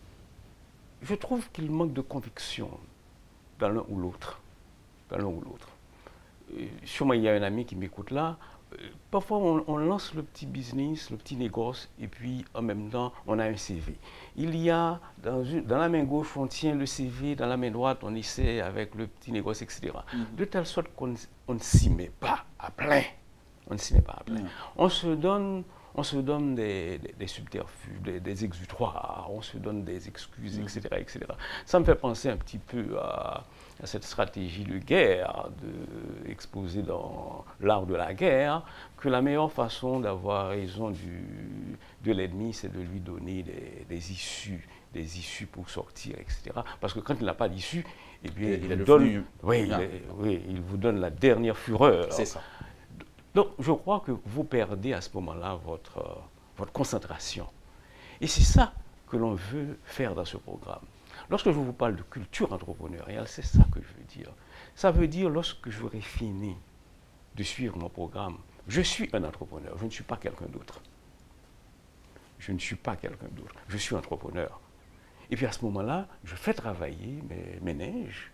je trouve qu'il manque de conviction dans l'un ou l'autre. Dans l'un ou l'autre. Sûrement, il y a un ami qui m'écoute là. Parfois, on, on lance le petit business, le petit négoce, et puis en même temps, on a un C V. Il y a, dans, une, dans la main gauche, on tient le C V, dans la main droite, on essaie avec le petit négoce, et cetera. Mm-hmm. De telle sorte qu'on ne s'y met pas à plein. On ne s'y met pas à plein. Mmh. On se donne, on se donne des, des, des subterfuges, des, des exutoires, on se donne des excuses, mmh. et cetera, et cetera. Ça me fait penser un petit peu à, à cette stratégie de guerre, de, exposée dans l'art de la guerre, que la meilleure façon d'avoir raison du, de l'ennemi, c'est de lui donner des, des issues des issues pour sortir, et cetera. Parce que quand il n'a pas d'issue, eh bien, il, il, il, vous donne, devenu... oui, il, est, oui, il vous donne la dernière fureur. C'est ça. Donc, je crois que vous perdez à ce moment-là votre, euh, votre concentration. Et c'est ça que l'on veut faire dans ce programme. Lorsque je vous parle de culture entrepreneuriale, c'est ça que je veux dire. Ça veut dire, lorsque j'aurai fini de suivre mon programme, je suis un entrepreneur, je ne suis pas quelqu'un d'autre. Je ne suis pas quelqu'un d'autre, je suis entrepreneur. Et puis à ce moment-là, je fais travailler mes, mes neiges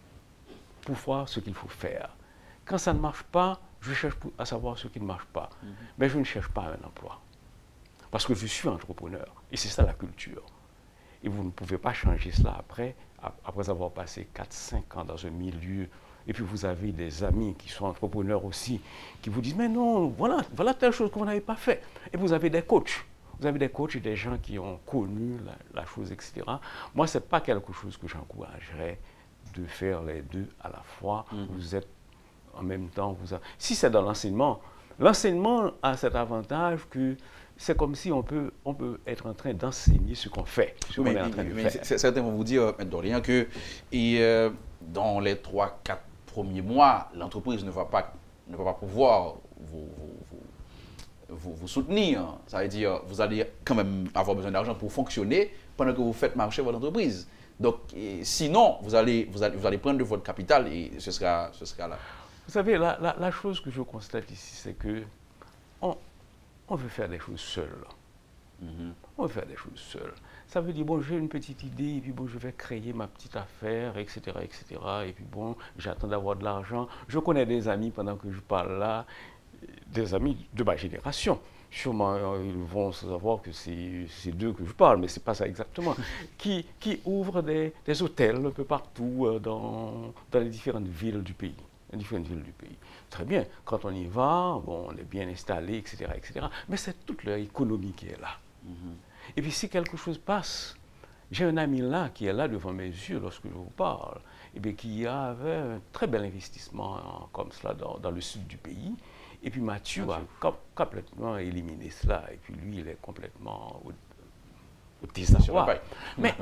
pour voir ce qu'il faut faire. Quand ça ne marche pas, je cherche à savoir ce qui ne marche pas. Mm-hmm. Mais je ne cherche pas un emploi. Parce que je suis entrepreneur. Et c'est ça la culture. Et vous ne pouvez pas changer cela après, après avoir passé quatre cinq ans dans un milieu. Et puis vous avez des amis qui sont entrepreneurs aussi, qui vous disent, mais non, voilà, voilà telle chose que vous n'avez pas fait. Et vous avez des coachs. Vous avez des coachs et des gens qui ont connu la, la chose, et cetera. Moi, ce n'est pas quelque chose que j'encouragerais de faire les deux à la fois. Mm-hmm. Vous êtes en même temps, vous a... si c'est dans l'enseignement, l'enseignement a cet avantage que c'est comme si on peut, on peut être en train d'enseigner ce qu'on fait, ce qu'on est en train de mais faire. Certains vont vous dire, M. Dorléan, que et, euh, dans les trois quatre premiers mois, l'entreprise ne va pas, ne va pas pouvoir vous, vous, vous, vous soutenir. Ça veut dire vous allez quand même avoir besoin d'argent pour fonctionner pendant que vous faites marcher votre entreprise. Donc, et, sinon, vous allez, vous, allez, vous allez prendre de votre capital et ce sera, ce sera là. Vous savez, la, la, la chose que je constate ici, c'est que on, on veut faire des choses seuls. Mm-hmm. On veut faire des choses seuls. Ça veut dire, bon, j'ai une petite idée, et puis bon, je vais créer ma petite affaire, et cetera, et cetera. Et puis bon, j'attends d'avoir de l'argent. Je connais des amis, pendant que je parle là, des amis de ma génération. Sûrement, ils vont savoir que c'est d'eux que je parle, mais ce n'est pas ça exactement. qui, qui ouvrent des, des hôtels un peu partout euh, dans, dans les différentes villes du pays. différentes villes du pays. Très bien, quand on y va, bon, on est bien installé, et cetera, et cetera. Mais c'est toute leur économie qui est là. Mm-hmm. Et puis si quelque chose passe, j'ai un ami là qui est là devant mes yeux lorsque je vous parle, et bien qui avait un très bel investissement hein, comme cela dans, dans le sud du pays. Et puis Mathieu a com complètement éliminé cela. Et puis lui, il est complètement au, au désarroi. Mais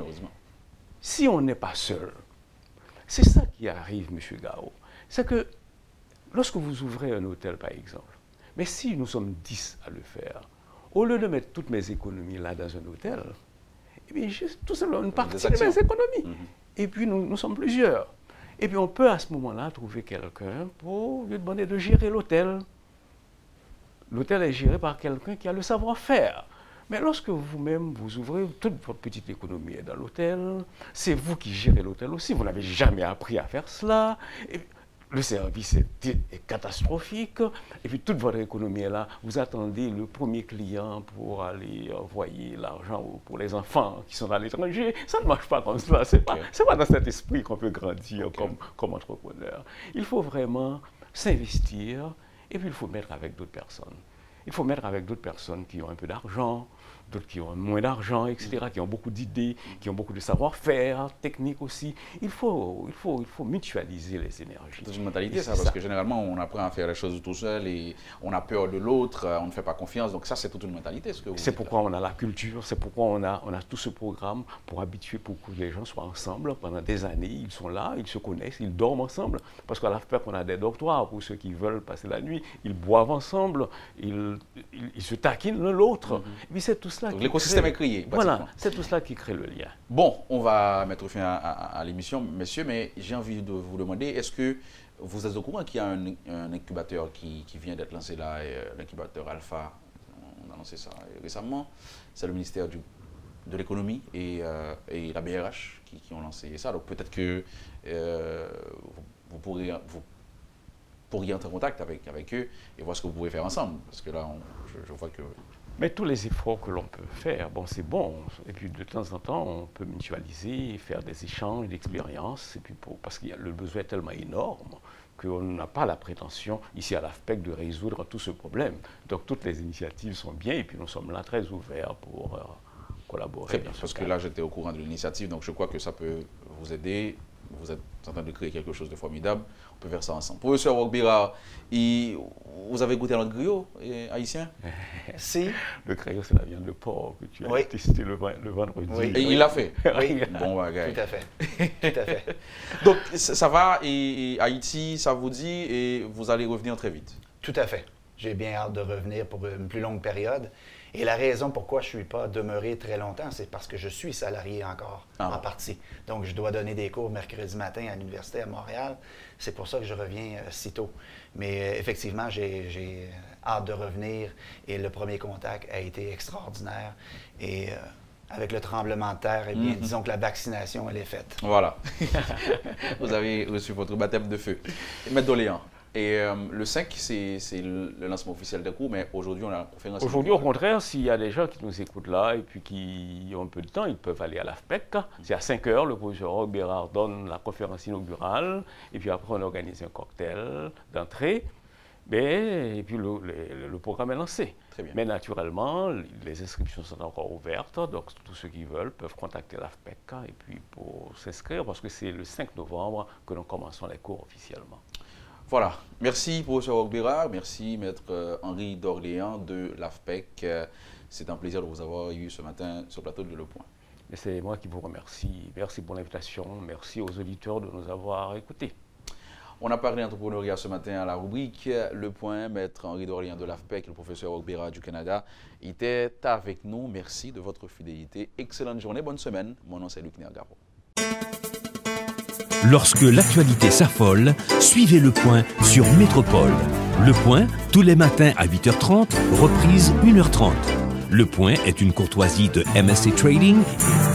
si on n'est pas seul, c'est ça qui arrive, M. Gao. C'est que lorsque vous ouvrez un hôtel, par exemple, mais si nous sommes dix à le faire, au lieu de mettre toutes mes économies là dans un hôtel, eh bien, juste tout simplement une partie de mes économies. Mm-hmm. Et puis nous, nous sommes plusieurs. Et puis on peut à ce moment-là trouver quelqu'un pour lui demander de gérer l'hôtel. L'hôtel est géré par quelqu'un qui a le savoir-faire. Mais lorsque vous-même, vous ouvrez, toute votre petite économie est dans l'hôtel, c'est vous qui gérez l'hôtel aussi, vous n'avez jamais appris à faire cela, et le service est, est catastrophique, et puis toute votre économie est là, vous attendez le premier client pour aller envoyer l'argent pour les enfants qui sont à l'étranger, ça ne marche pas comme cela, ce n'est pas, c'est pas dans cet esprit qu'on peut grandir okay. comme, comme entrepreneur. Il faut vraiment s'investir, et puis il faut mettre avec d'autres personnes. Il faut mettre avec d'autres personnes qui ont un peu d'argent, d'autres qui ont moins d'argent, et cetera, qui ont beaucoup d'idées, qui ont beaucoup de savoir-faire, technique aussi. Il faut, il, faut, il faut mutualiser les énergies. C'est une mentalité, ça, parce ça. que généralement, on apprend à faire les choses tout seul et on a peur de l'autre, on ne fait pas confiance. Donc ça, c'est toute une mentalité. C'est pourquoi on a la culture, c'est pourquoi on a, on a tout ce programme pour habituer, pour que les gens soient ensemble pendant des années. Ils sont là, ils se connaissent, ils dorment ensemble. Parce qu'à la fin, on a des dortoirs pour ceux qui veulent passer la nuit. Ils boivent ensemble, ils, ils, ils se taquinent l'un l'autre. Mm-hmm. Et puis c'est tout ça. L'écosystème est créé. Voilà, c'est tout cela qui crée le lien. Bon, on va mettre fin à, à, à l'émission, messieurs, mais j'ai envie de vous demander, est-ce que vous êtes au courant qu'il y a un, un incubateur qui, qui vient d'être lancé là, l'incubateur Alpha, on a lancé ça récemment, c'est le ministère du, de l'économie et, euh, et la B R H qui, qui ont lancé ça, donc peut-être que euh, vous, vous, pourrez, vous pourriez entrer en contact avec, avec eux et voir ce que vous pouvez faire ensemble, parce que là, on, je, je vois que... Mais tous les efforts que l'on peut faire, bon, c'est bon. Et puis de temps en temps, on peut mutualiser, faire des échanges d'expériences. Et puis pour, parce que le besoin est tellement énorme qu'on n'a pas la prétention, ici à l'A F P E C, de résoudre tout ce problème. Donc toutes les initiatives sont bien et puis nous sommes là très ouverts pour euh, collaborer. Très bien, parce que là, j'étais au courant de l'initiative, donc je crois que ça peut vous aider vous êtes en train de créer quelque chose de formidable. On peut faire ça ensemble. Professeur Roch-Bérard, vous avez goûté notre griot eh, haïtien? Si. Le griot, c'est la viande de porc que tu as oui. testé le, le vendredi. Oui. Et il l'a fait? Oui. Bon bagage. Tout à fait. Tout à fait. Donc, ça va, et, et Haïti, ça vous dit, et vous allez revenir très vite? Tout à fait. J'ai bien hâte de revenir pour une plus longue période. Et la raison pourquoi je ne suis pas demeuré très longtemps, c'est parce que je suis salarié encore, ah. en partie. Donc, je dois donner des cours mercredi matin à l'Université à Montréal. C'est pour ça que je reviens euh, si tôt. Mais euh, effectivement, j'ai hâte de revenir et le premier contact a été extraordinaire. Et euh, avec le tremblement de terre, eh bien, mm-hmm. disons que la vaccination, elle est faite. Voilà. Vous avez reçu votre baptême de feu. Maître Doléan. Et euh, le cinq, c'est le lancement officiel des cours, mais aujourd'hui, on a la conférence. Aujourd'hui, au contraire, s'il y a des gens qui nous écoutent là et puis qui ont un peu de temps, ils peuvent aller à l'A F P E C. C'est à cinq heures, le professeur Roch-Bérard donne la conférence inaugurale, et puis après, on organise un cocktail d'entrée, et puis le, le, le programme est lancé. Très bien. Mais naturellement, les inscriptions sont encore ouvertes, donc tous ceux qui veulent peuvent contacter l'A F P E C et puis pour s'inscrire, parce que c'est le cinq novembre que nous commençons les cours officiellement. Voilà. Merci, professeur Roch-Bérard. Merci, maître euh, Henri d'Orléans de l'A F P E C. Euh, C'est un plaisir de vous avoir eu ce matin sur le plateau de Le Point. C'est moi qui vous remercie. Merci pour l'invitation. Merci aux auditeurs de nous avoir écoutés. On a parlé d'entrepreneuriat ce matin à la rubrique Le Point. Maître Henri d'Orléans de l'A F P E C, le professeur Roch-Bérard du Canada, était avec nous. Merci de votre fidélité. Excellente journée, bonne semaine. Mon nom, c'est Luc Nergaro. Lorsque l'actualité s'affole, suivez Le Point sur Métropole. Le Point, tous les matins à huit heures trente, reprise une heure trente. Le Point est une courtoisie de M S C Trading